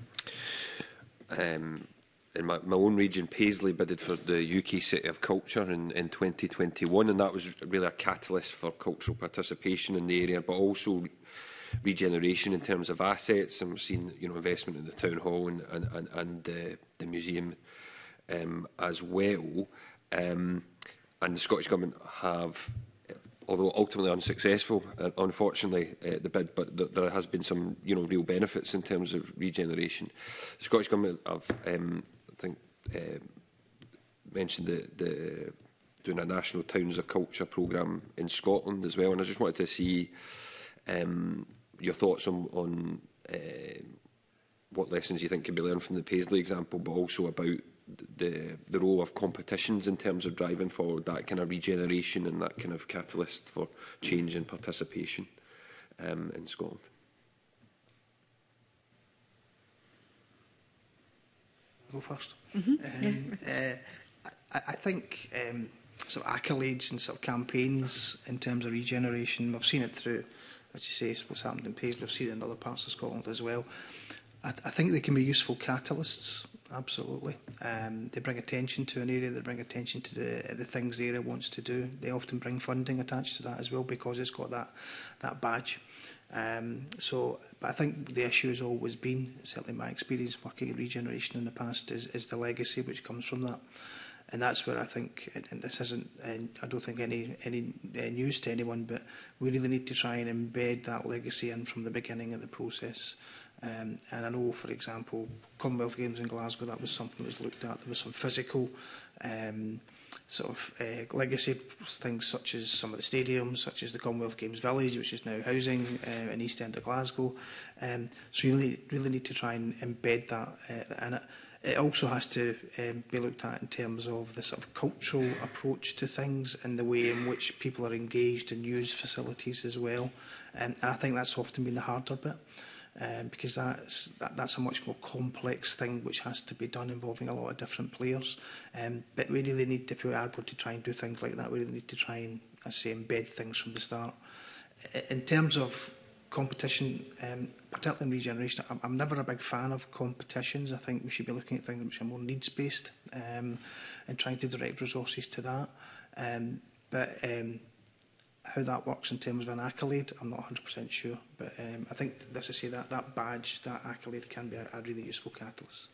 um, in my, my own region, Paisley bidded for the U K City of Culture in, in twenty twenty-one, and that was really a catalyst for cultural participation in the area, but also regeneration in terms of assets. And we've seen, you know, investment in the town hall and, and, and, and uh, the museum um, as well. Um, and the Scottish Government have, although ultimately unsuccessful, uh, unfortunately, uh, the bid, but th there has been some, you know, real benefits in terms of regeneration. The Scottish Government have, um, I think, uh, mentioned the, the doing a National Towns of Culture programme in Scotland as well, and I just wanted to see um, your thoughts on, on uh, what lessons you think can be learned from the Paisley example, but also about the the role of competitions in terms of driving forward that kind of regeneration and that kind of catalyst for change and participation um, in Scotland. Go first. Mm-hmm. um, yeah. uh, I, I think um, sort of accolades and sort of campaigns in terms of regeneration, we've seen it through, as you say, what's happened in Paisley, we've seen it in other parts of Scotland as well. I, th I think they can be useful catalysts. Absolutely. Um, they bring attention to an area, they bring attention to the, the things the area wants to do. They often bring funding attached to that as well, because it's got that, that badge. Um, so, but I think the issue has always been, certainly my experience working in regeneration in the past, is, is the legacy which comes from that. And that's where I think, and this isn't, and I don't think any, any uh, news to anyone, but we really need to try and embed that legacy in from the beginning of the process. Um, and I know, for example, Commonwealth Games in Glasgow, that was something that was looked at. There was some physical um, sort of uh, legacy things, such as some of the stadiums, such as the Commonwealth Games Village, which is now housing uh, in East End of Glasgow. Um, so you really, really need to try and embed that uh, in it. It also has to um, be looked at in terms of the sort of cultural approach to things and the way in which people are engaged and use facilities as well. Um, and I think that's often been the harder bit. Um, because that's, that, that's a much more complex thing which has to be done, involving a lot of different players. Um, but we really need, if we are going to try and do things like that, we really need to try and, I say, embed things from the start. In terms of competition, um, particularly in regeneration, I'm, I'm never a big fan of competitions. I think we should be looking at things which are more needs-based um, and trying to direct resources to that. Um, but um, how that works in terms of an accolade, I'm not one hundred percent sure. But um, I think, as I say, that, that badge, that accolade can be a, a really useful catalyst.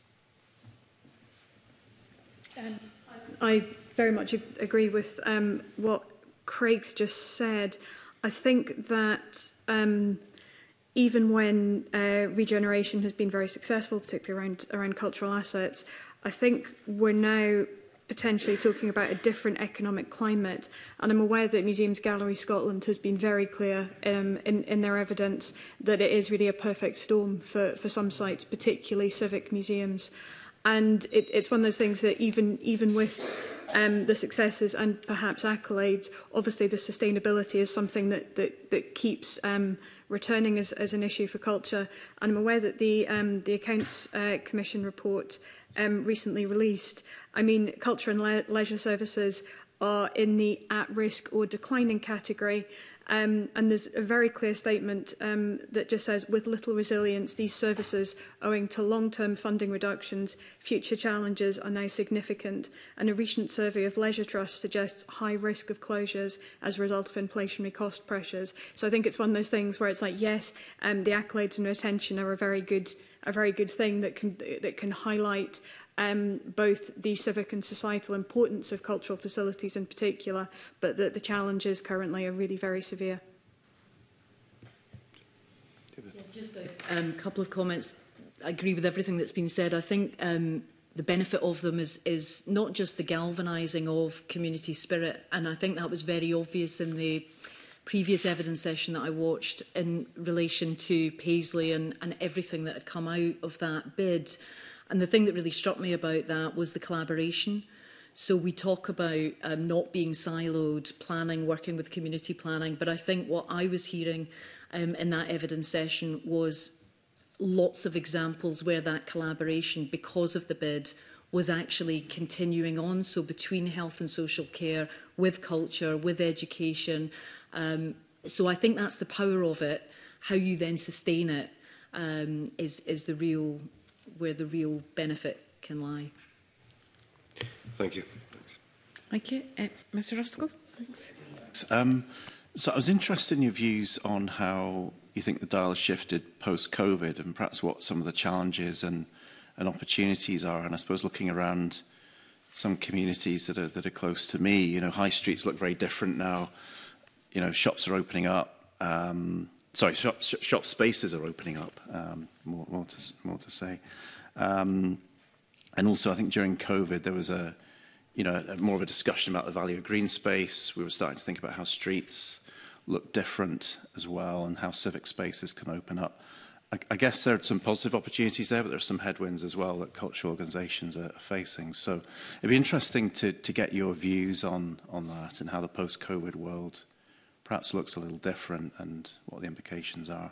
Um, I very much agree with um, what Craig's just said, I think that um, even when uh, regeneration has been very successful, particularly around, around cultural assets, I think we're now potentially talking about a different economic climate. And I'm aware that Museums Gallery Scotland has been very clear um, in, in their evidence that it is really a perfect storm for, for some sites, particularly civic museums. And it, it's one of those things that even, even with um, the successes and perhaps accolades, obviously the sustainability is something that, that, that keeps um, returning as, as an issue for culture. And I'm aware that the, um, the Accounts uh, Commission report um, recently released, I mean, culture and le leisure services are in the at-risk or declining category. Um, and there's a very clear statement um, that just says, with little resilience, these services, owing to long-term funding reductions, future challenges are now significant. And a recent survey of Leisure Trust suggests high risk of closures as a result of inflationary cost pressures. So I think it's one of those things where it's like, yes, um, the accolades and retention are a very good, a very good thing that can that can highlight Um, both the civic and societal importance of cultural facilities in particular, but that the challenges currently are really very severe. Yeah, just a um, couple of comments. I agree with everything that's been said. I think um, the benefit of them is, is not just the galvanising of community spirit, and I think that was very obvious in the previous evidence session that I watched in relation to Paisley and, and everything that had come out of that bid. And the thing that really struck me about that was the collaboration. So we talk about um, not being siloed, planning, working with community planning, but I think what I was hearing um, in that evidence session was lots of examples where that collaboration, because of the bid, was actually continuing on. So between health and social care, with culture, with education. Um, so I think that's the power of it. How you then sustain it um, is, is the real... where the real benefit can lie. Thank you. Thank you. Uh, Mr Ruskell? Thanks. Um, so I was interested in your views on how you think the dial has shifted post-COVID and perhaps what some of the challenges and, and opportunities are. And I suppose looking around some communities that are, that are close to me, you know, high streets look very different now. You know, shops are opening up. Um, Sorry, shop, sh shop spaces are opening up, um, more, more, to, more to say. Um, and also, I think during COVID, there was a, you know, a, more of a discussion about the value of green space. We were starting to think about how streets look different as well and how civic spaces can open up. I, I guess there are some positive opportunities there, but there are some headwinds as well that cultural organisations are, are facing. So it'd be interesting to, to get your views on, on that and how the post-COVID world perhaps looks a little different and what the implications are.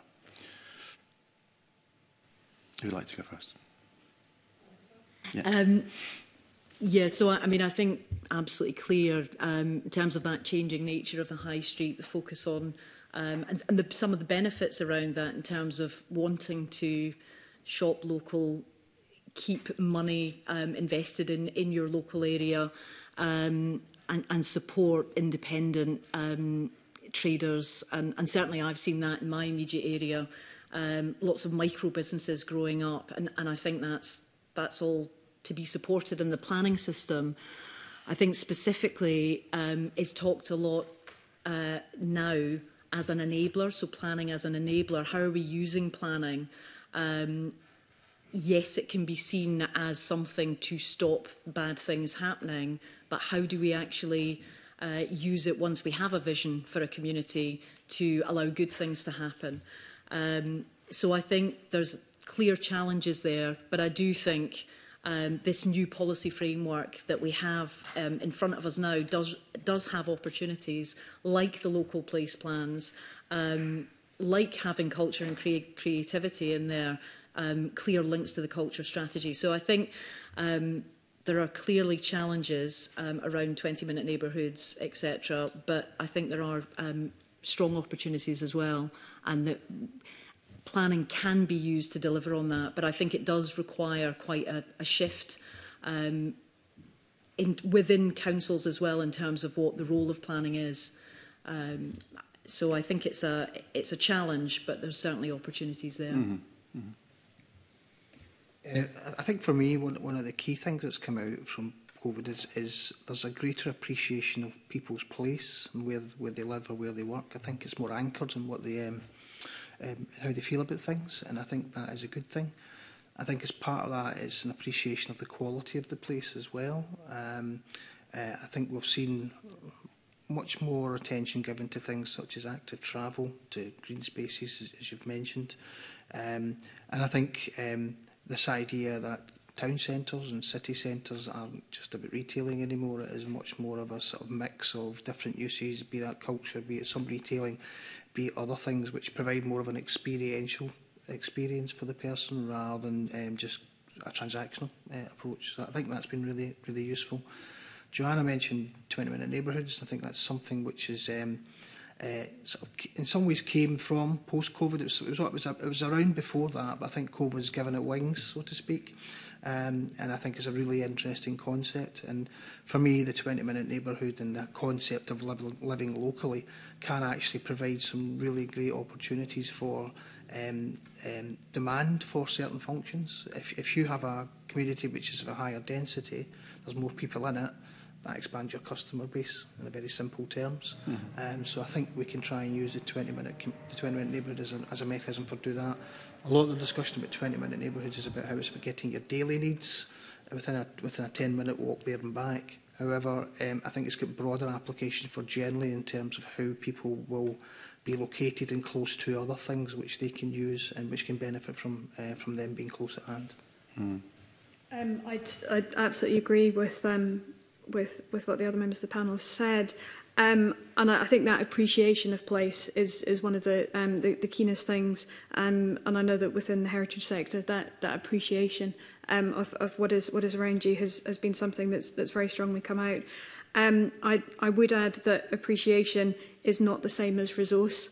Who would like to go first? Yeah, um, yeah so I, I mean, I think absolutely clear um, in terms of that changing nature of the high street, the focus on um, and, and the, some of the benefits around that in terms of wanting to shop local, keep money um, invested in, in your local area um, and, and support independent um, traders, and, and certainly I've seen that in my immediate area. Um, lots of micro businesses growing up, and, and I think that's that's all to be supported in the planning system. I think specifically um, is talked a lot uh, now as an enabler, so planning as an enabler. How are we using planning? Um, yes, it can be seen as something to stop bad things happening, but how do we actually Uh, use it once we have a vision for a community to allow good things to happen? Um, so I think there's clear challenges there, but I do think um, this new policy framework that we have um, in front of us now does, does have opportunities, like the local place plans, um, like having culture and crea creativity in there, um, clear links to the culture strategy. So I think um, there are clearly challenges um, around twenty minute neighbourhoods, et cetera. But I think there are um, strong opportunities as well, and that planning can be used to deliver on that. But I think it does require quite a, a shift um, in, within councils as well in terms of what the role of planning is. Um, so I think it's a it's a challenge, but there's certainly opportunities there. Mm-hmm. Mm-hmm. Uh, I think for me, one, one of the key things that's come out from COVID is, is there's a greater appreciation of people's place and where, where they live or where they work. I think it's more anchored in what they, um, um, how they feel about things, and I think that is a good thing. I think as part of that is an appreciation of the quality of the place as well. Um, uh, I think we've seen much more attention given to things such as active travel, to green spaces, as, as you've mentioned. Um, and I think um, this idea that town centres and city centres aren't just about retailing anymore. It is much more of a sort of mix of different uses, be that culture, be it some retailing, be it other things which provide more of an experiential experience for the person rather than um, just a transactional uh, approach. So I think that's been really, really useful. Joanna mentioned twenty minute neighbourhoods. I think that's something which is um, uh, sort of in some ways came from post-COVID. It was, it, was, it, was, it was around before that, but I think COVID has given it wings, so to speak. Um, and I think it's a really interesting concept. And for me, the twenty minute neighbourhood and the concept of living, living locally can actually provide some really great opportunities for um, um, demand for certain functions. If, if you have a community which is of a higher density, there's more people in it, that expands your customer base in a very simple terms. Mm-hmm. um, so I think we can try and use the twenty minute the twenty minute neighbourhood as a, as a mechanism for do that. A lot of the discussion about twenty minute neighbourhoods is about how it's about getting your daily needs within a within a ten minute walk there and back. However, um, I think it's got broader application for generally in terms of how people will be located and close to other things which they can use and which can benefit from uh, from them being close at hand. Mm. Um, I'd, I'd absolutely agree with um, with with what the other members of the panel have said, um, and I, I think that appreciation of place is is one of the um, the, the keenest things. Um, and I know that within the heritage sector, that that appreciation um, of of what is what is around you has has been something that's that's very strongly come out. Um, I I would add that appreciation is not the same as resource,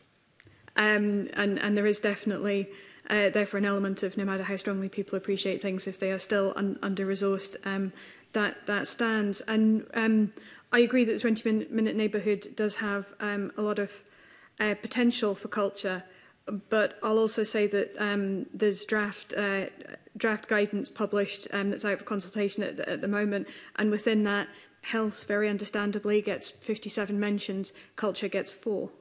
um, and and there is definitely. Uh, therefore, an element of no matter how strongly people appreciate things, if they are still un under-resourced, um, that, that stands. And um, I agree that the twenty minute neighbourhood does have um, a lot of uh, potential for culture, but I'll also say that um, there's draft, uh, draft guidance published um, that's out for consultation at the, at the moment, and within that, health, very understandably, gets fifty-seven mentions, culture gets four.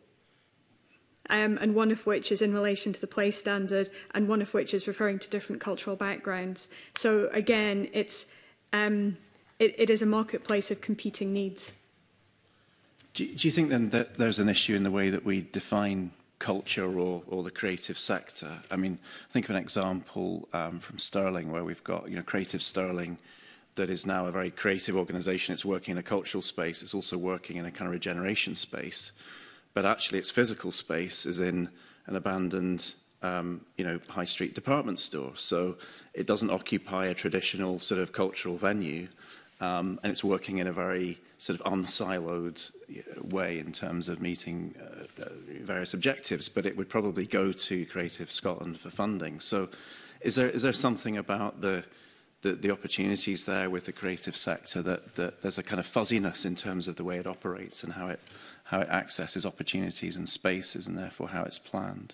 Um, and one of which is in relation to the place standard, and one of which is referring to different cultural backgrounds. So again, it's, um, it, it is a marketplace of competing needs. Do, do you think then that there's an issue in the way that we define culture or, or the creative sector? I mean, think of an example um, from Stirling where we've got, you know, Creative Stirling that is now a very creative organisation. It's working in a cultural space. It's also working in a kind of regeneration space. But actually its physical space is in an abandoned, um, you know, high street department store. So it doesn't occupy a traditional sort of cultural venue, um, and it's working in a very sort of unsiloed way in terms of meeting uh, various objectives. But it would probably go to Creative Scotland for funding. So is there is there something about the the, the opportunities there with the creative sector that, that there's a kind of fuzziness in terms of the way it operates and how it how it accesses opportunities and spaces, and therefore how it's planned?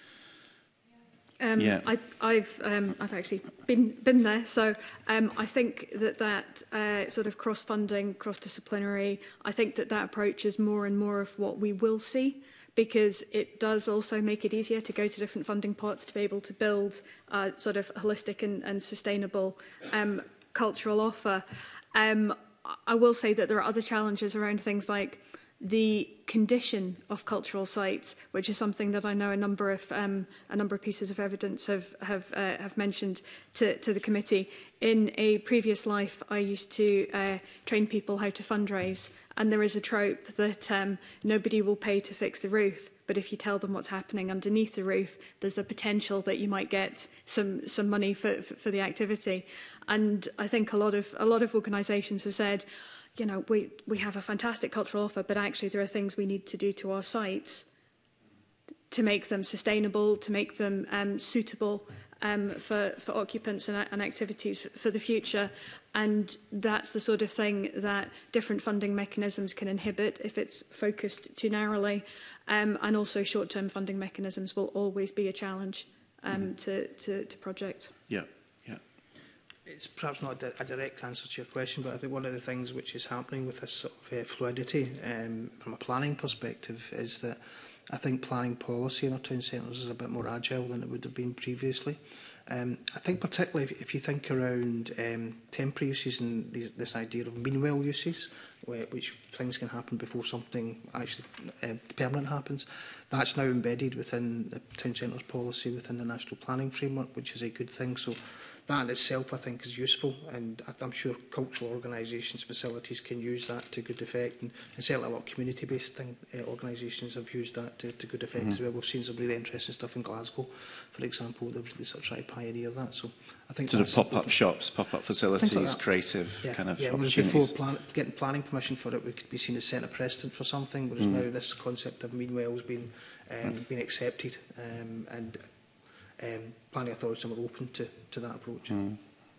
Um, yeah. I, I've um, I've actually been been there, so um, I think that that uh, sort of cross-funding, cross-disciplinary, I think that that approach is more and more of what we will see, because it does also make it easier to go to different funding pots to be able to build a sort of holistic and, and sustainable um, cultural offer. Um, I will say that there are other challenges around things like the condition of cultural sites, which is something that I know a number of um, a number of pieces of evidence have have uh, have mentioned to to the committee. In a previous life, I used to uh, train people how to fundraise, and there is a trope that um, nobody will pay to fix the roof, but if you tell them what's happening underneath the roof, there's a potential that you might get some some money for for, for the activity. And I think a lot of a lot of organisations have said, you know, we, we have a fantastic cultural offer, but actually there are things we need to do to our sites to make them sustainable, to make them um, suitable um, for, for occupants and, and activities for, for the future. And that's the sort of thing that different funding mechanisms can inhibit if it's focused too narrowly. Um, and also short-term funding mechanisms will always be a challenge um, mm-hmm. to, to, to project. Yeah. It's perhaps not a, a direct answer to your question, but I think one of the things which is happening with this sort of uh, fluidity um, from a planning perspective is that I think planning policy in our town centres is a bit more agile than it would have been previously. Um, I think particularly if, if you think around um, temporary uses and these, this idea of meanwhile uses, where, which things can happen before something actually uh, permanent happens, that's now embedded within the town centres policy within the national planning framework, which is a good thing. So that in itself, I think, is useful, and I'm sure cultural organisations, facilities can use that to good effect, and, and certainly a lot of community-based uh, organisations have used that to, to good effect mm-hmm. as well. We've seen some really interesting stuff in Glasgow, for example, they've really sort of tried to pioneer that. So I think sort of pop-up shops, pop-up facilities, like creative yeah, kind of yeah, opportunities. Before plan getting planning permission for it, we could be seen as setting a precedent for something, whereas mm. now this concept of meanwhile has been um, mm. been accepted, um, and um, planning authorities are open to, to that approach. Mm.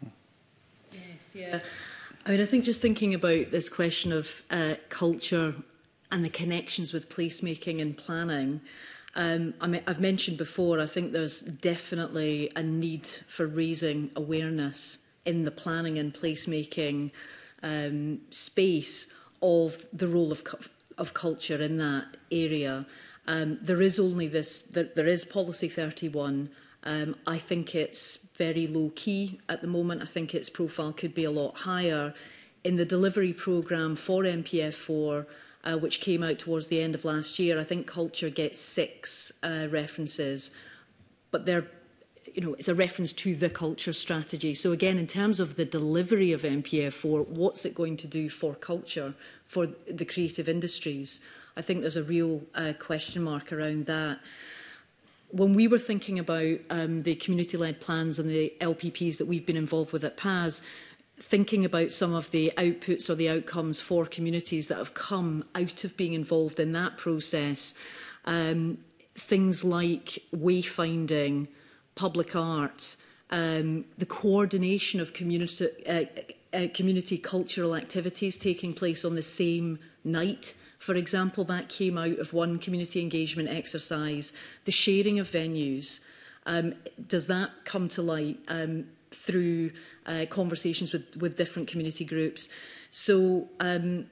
Yes, yeah. I mean, I think just thinking about this question of uh, culture and the connections with placemaking and planning, um, I mean, I've mentioned before, I think there's definitely a need for raising awareness in the planning and placemaking um, space of the role of, cu of culture in that area. Um, there is only this, there, there is Policy thirty-one. Um, I think it's very low key at the moment. I think its profile could be a lot higher. In the delivery programme for N P F four, uh, which came out towards the end of last year, I think culture gets six uh, references, but they're, you know, it's a reference to the culture strategy. So again, in terms of the delivery of N P F four, what's it going to do for culture, for the creative industries? I think there's a real uh, question mark around that. When we were thinking about um, the community-led plans and the L P Ps that we've been involved with at P A S, thinking about some of the outputs or the outcomes for communities that have come out of being involved in that process, um, things like wayfinding, public art, um, the coordination of community, uh, uh, community cultural activities taking place on the same night. For example, that came out of one community engagement exercise, the sharing of venues. Um, does that come to light um, through uh, conversations with, with different community groups? So um,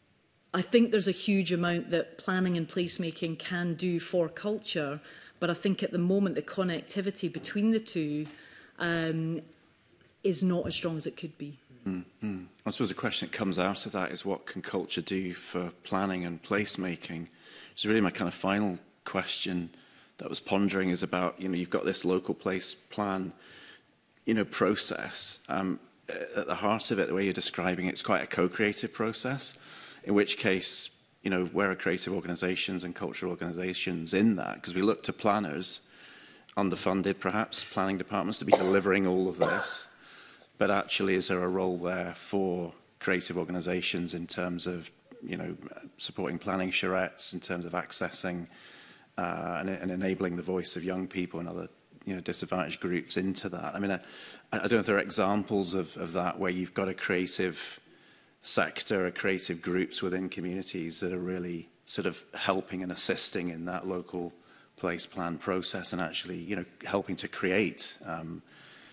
I think there's a huge amount that planning and placemaking can do for culture, but I think at the moment the connectivity between the two um, is not as strong as it could be. Mm-hmm. I suppose the question that comes out of that is what can culture do for planning and placemaking? So really my kind of final question that I was pondering is about, you know, you've got this local place plan, you know, process. Um, at the heart of it, the way you're describing it, it's quite a co-creative process, in which case, you know, where are creative organisations and cultural organisations in that? Because we look to planners, underfunded perhaps, planning departments to be delivering all of this. But actually, is there a role there for creative organisations in terms of, you know, supporting planning charrettes, in terms of accessing uh, and, and enabling the voice of young people and other, you know, disadvantaged groups into that? I mean, I, I don't know if there are examples of, of that where you've got a creative sector, or creative groups within communities that are really sort of helping and assisting in that local place plan process and actually, you know, helping to create um,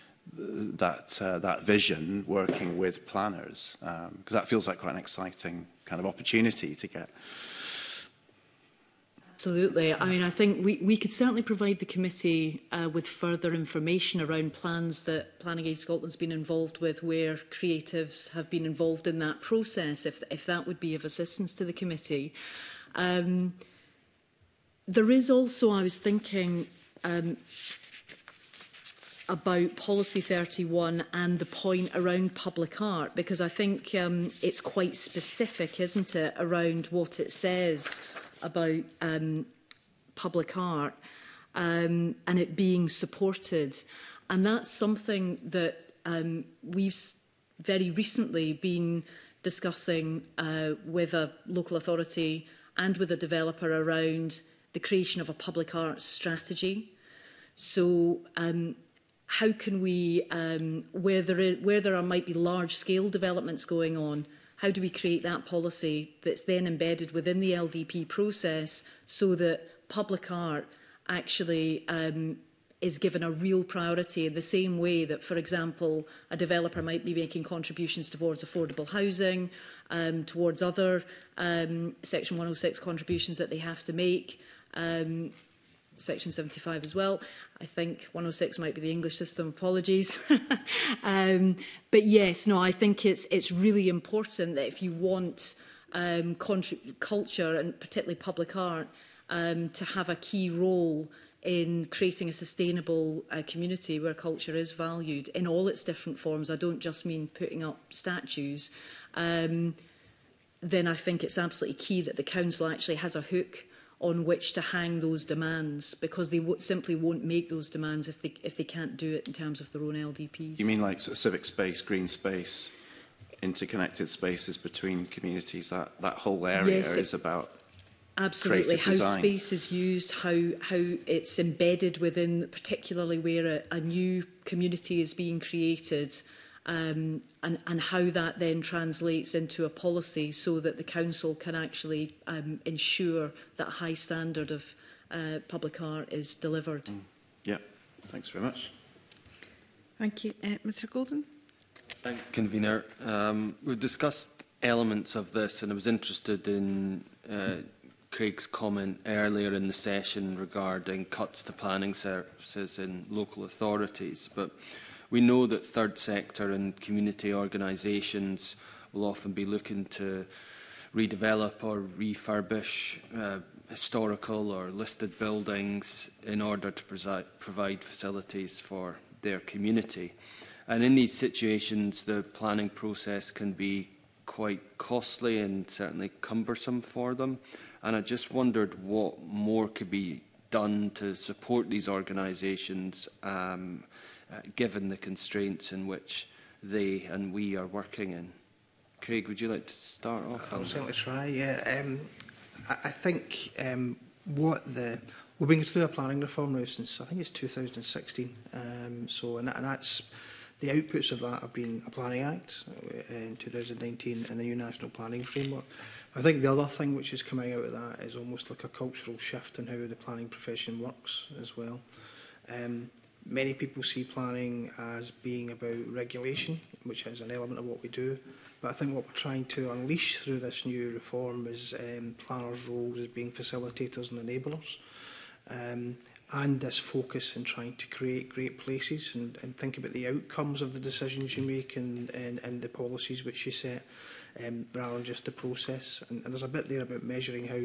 that uh, that vision, working with planners, because um, that feels like quite an exciting kind of opportunity to get. Absolutely. I mean, I think we, we could certainly provide the committee uh, with further information around plans that Planning Aid Scotland's been involved with, where creatives have been involved in that process, if, if that would be of assistance to the committee. Um, there is also, I was thinking, um, about Policy thirty-one and the point around public art, because I think um, it's quite specific, isn't it, around what it says about um, public art um, and it being supported. And that's something that um, we've very recently been discussing uh, with a local authority and with a developer around the creation of a public arts strategy. So um, how can we, um, where, there is, where there are, might be large-scale developments going on, how do we create that policy that's then embedded within the L D P process so that public art actually um, is given a real priority in the same way that, for example, a developer might be making contributions towards affordable housing, um, towards other um, Section one oh six contributions that they have to make, um, Section seventy-five as well. I think one oh six might be the English system, apologies. um, but yes, no, I think it's, it's really important that if you want um, culture, and particularly public art, um, to have a key role in creating a sustainable uh, community where culture is valued in all its different forms. I don't just mean putting up statues. Um, then I think it's absolutely key that the council actually has a hook on which to hang those demands, because they w simply won't make those demands if they, if they can't do it in terms of their own L D Ps. You mean like sort of civic space, green space, interconnected spaces between communities? That, that whole area yes, is about absolutely how design. Space is used, how how it's embedded within, particularly where a, a new community is being created, um, and and how that then translates into a policy so that the council can actually um, ensure that a high standard of uh, public art is delivered. Mm. Yeah, thanks very much. Thank you, uh, Mr Golden. Thanks, Convener. Um, we've discussed elements of this, and I was interested in uh, Craig's comment earlier in the session regarding cuts to planning services in local authorities. But we know that third sector and community organisations will often be looking to redevelop or refurbish uh, historical or listed buildings in order to provide facilities for their community. And in these situations, the planning process can be quite costly and certainly cumbersome for them. And I just wondered what more could be done to support these organisations, um, uh, given the constraints in which they and we are working in. Craig, would you like to start off? I'll certainly try, yeah. Um, I, I think um, what the... We've been through a planning reform now since, I think it's two thousand sixteen. Um, so, and, and that's... The outputs of that have been a Planning Act uh, in two thousand nineteen and the new National Planning Framework. I think the other thing which is coming out of that is almost like a cultural shift in how the planning profession works as well. Um, many people see planning as being about regulation, which is an element of what we do. But I think what we're trying to unleash through this new reform is um, planners' roles as being facilitators and enablers. Um, and this focus in trying to create great places and, and think about the outcomes of the decisions you make and, and, and the policies which you set, um, rather than just the process. And, and there's a bit there about measuring how,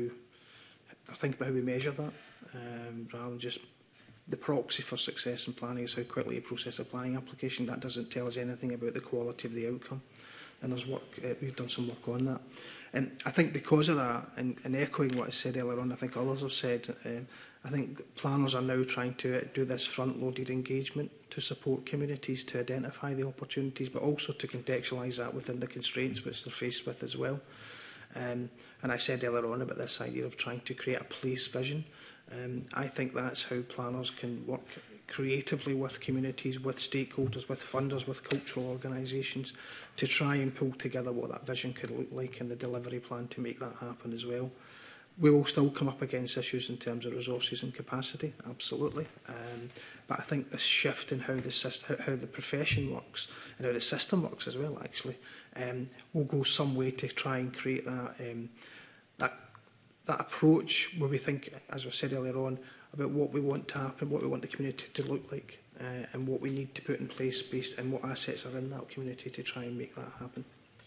I think about how we measure that, um, rather than just the proxy for success in planning is how quickly you process a planning application. That doesn't tell us anything about the quality of the outcome. And there's work, uh, we've done some work on that. And I think because of that, and, and echoing what I said earlier on, I think others have said, um, I think planners are now trying to do this front-loaded engagement to support communities to identify the opportunities, but also to contextualise that within the constraints which they're faced with as well. Um, and I said earlier on about this idea of trying to create a place vision. Um, I think that's how planners can work creatively with communities, with stakeholders, with funders, with cultural organisations, to try and pull together what that vision could look like in the delivery plan to make that happen as well. We will still come up against issues in terms of resources and capacity, absolutely. Um, but I think this shift in how the, system, how the profession works and how the system works as well, actually, um, will go some way to try and create that, um, that, that approach where we think, as I said earlier on, about what we want to happen, what we want the community to look like, uh, and what we need to put in place based on what assets are in that community to try and make that happen.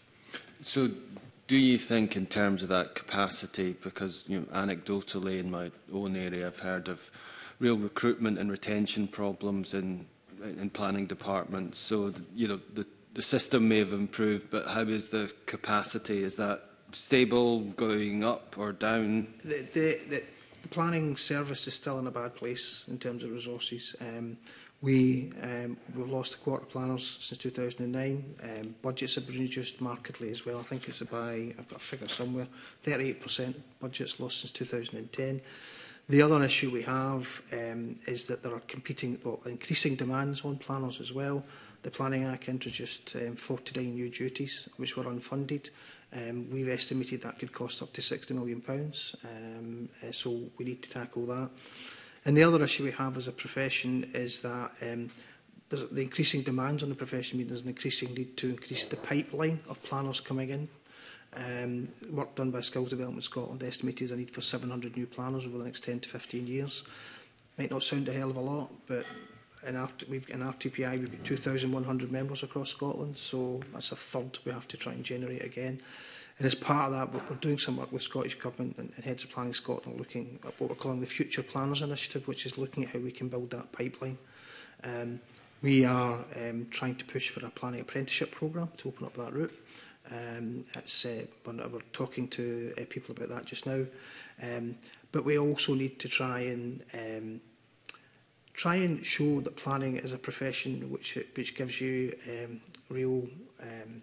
So, do you think in terms of that capacity, because you know, anecdotally in my own area I've heard of real recruitment and retention problems in, in planning departments, so you know the, the system may have improved, but how is the capacity? Is that stable, going up or down? The, the, the, the planning service is still in a bad place in terms of resources. Um, We, um, we've lost a quarter of planners since two thousand nine. Um, budgets have been reduced markedly as well. I think it's by, I've got a figure somewhere, thirty-eight percent budgets lost since two thousand ten. The other issue we have um, is that there are competing, well, increasing demands on planners as well. The Planning Act introduced um, forty-nine new duties which were unfunded. Um, we've estimated that could cost up to sixty million pounds, um, uh, so we need to tackle that. And the other issue we have as a profession is that um, there's the increasing demands on the profession mean there's an increasing need to increase the pipeline of planners coming in. Um, work done by Skills Development Scotland estimates a need for seven hundred new planners over the next ten to fifteen years. Might not sound a hell of a lot, but in our, we've, in our T P I we've got two thousand one hundred members across Scotland, so that's a third we have to try and generate again. And as part of that, we're doing some work with Scottish Government and, and Heads of Planning Scotland, looking at what we're calling the Future Planners Initiative, which is looking at how we can build that pipeline. Um, we are um, trying to push for a planning apprenticeship programme to open up that route. Um, it's, uh, we're, we're talking to uh, people about that just now. Um, but we also need to try and um, try and show that planning is a profession which which gives you um, real um,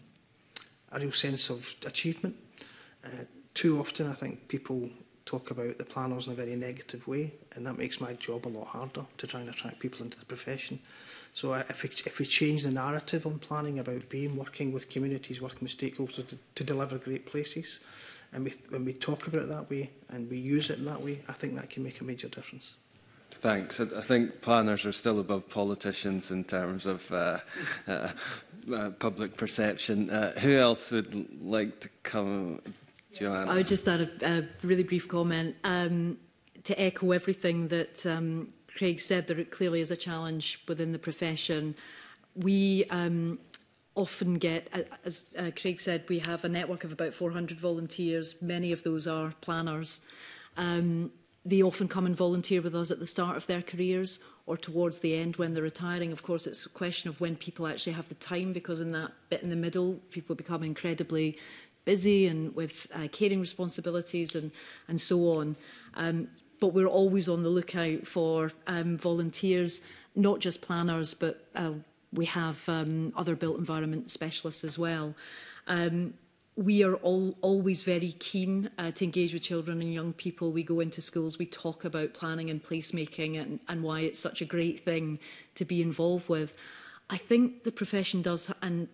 a real sense of achievement. Uh, too often, I think people talk about the planners in a very negative way, and that makes my job a lot harder to try and attract people into the profession. So uh, if, we, if we change the narrative on planning about being working with communities, working with stakeholders to, to deliver great places, and we, when we talk about it that way and we use it in that way, I think that can make a major difference. Thanks. I, I think planners are still above politicians in terms of uh, uh, uh, public perception. Uh, who else would like to come? Joanna? I would just add a, a really brief comment um, to echo everything that um, Craig said. There clearly is a challenge within the profession. We um, often get, as uh, Craig said, we have a network of about four hundred volunteers. Many of those are planners. Um, They often come and volunteer with us at the start of their careers or towards the end when they're retiring. Of course, it's a question of when people actually have the time, because in that bit in the middle, people become incredibly busy and with uh, caring responsibilities and, and so on. Um, but we're always on the lookout for um, volunteers, not just planners, but uh, we have um, other built environment specialists as well. Um, We are all, always very keen uh, to engage with children and young people. We go into schools, we talk about planning and placemaking and, and why it's such a great thing to be involved with. I think the profession does, and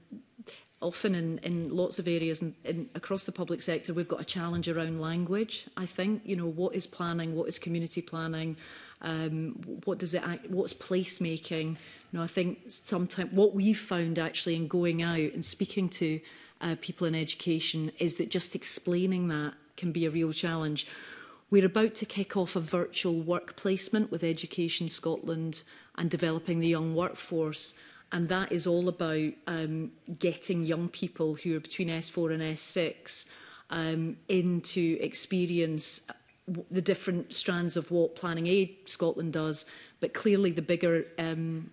often in, in lots of areas in, in, across the public sector, we've got a challenge around language. I think, you know, what is planning, what is community planning, um, what does it, act, what's placemaking? You know, I think sometimes what we've found actually in going out and speaking to Uh, people in education is that just explaining that can be a real challenge. We're about to kick off a virtual work placement with Education Scotland and developing the young workforce, and that is all about um, getting young people who are between S four and S six um, into experience the different strands of what Planning Aid Scotland does, but clearly the bigger um,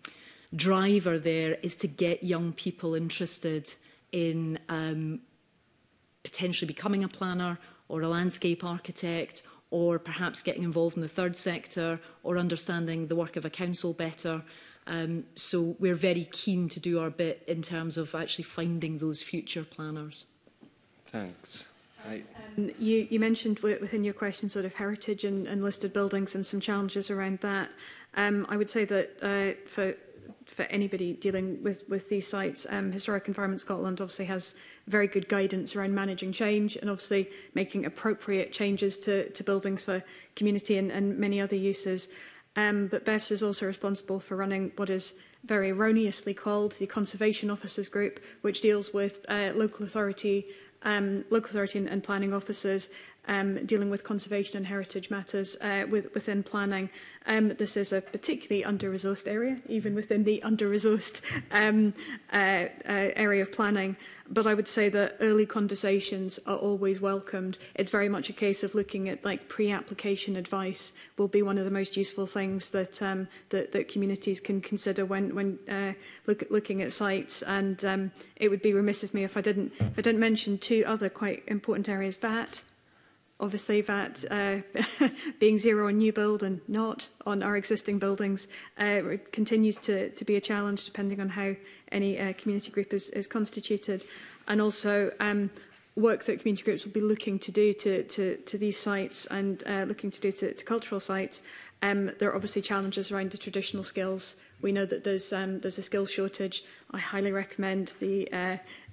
driver there is to get young people interested in um, potentially becoming a planner or a landscape architect, or perhaps getting involved in the third sector or understanding the work of a council better. Um, so we're very keen to do our bit in terms of actually finding those future planners. Thanks. I... Um, you, you mentioned within your question sort of heritage and, and listed buildings and some challenges around that. Um, I would say that uh, for for anybody dealing with, with these sites, um, Historic Environment Scotland obviously has very good guidance around managing change and obviously making appropriate changes to, to buildings for community and, and many other uses. Um, but B E F S is also responsible for running what is very erroneously called the Conservation Officers Group, which deals with uh, local authority, um, local authority and, and planning officers Um, dealing with conservation and heritage matters uh, with, within planning. Um, this is a particularly under-resourced area, even within the under-resourced um, uh, uh, area of planning. But I would say that early conversations are always welcomed. It's very much a case of looking at like pre-application advice will be one of the most useful things that um, that, that communities can consider when when uh, look at, looking at sites. And um, it would be remiss of me if I didn't if I didn't mention two other quite important areas. V A T. Obviously, V A T uh, being zero on new build and not on our existing buildings uh, continues to, to be a challenge depending on how any uh, community group is, is constituted. And also um, work that community groups will be looking to do to, to, to these sites and uh, looking to do to, to cultural sites. Um, there are obviously challenges around the traditional skills. We know that there's, um, there's a skills shortage. I highly recommend the uh,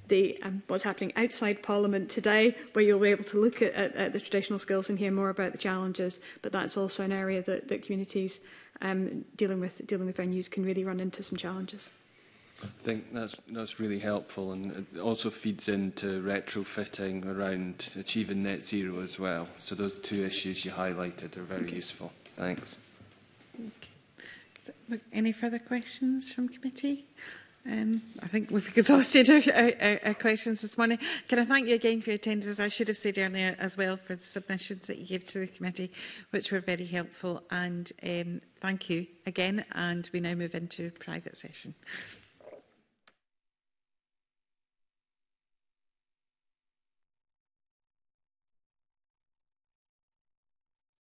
the um, what's happening outside Parliament today, where you'll be able to look at, at, at the traditional skills and hear more about the challenges. But that's also an area that, that communities um, dealing with dealing with venues can really run into some challenges. I think that's that's really helpful, and it also feeds into retrofitting around achieving net zero as well. So those two issues you highlighted are very okay. useful. Thanks. Okay. So, any further questions from committee? Um, I think we've exhausted our, our, our questions this morning. Can I thank you again for your attendance? I should have said earlier as well for the submissions that you gave to the committee, which were very helpful. And um, thank you again. And we now move into private session.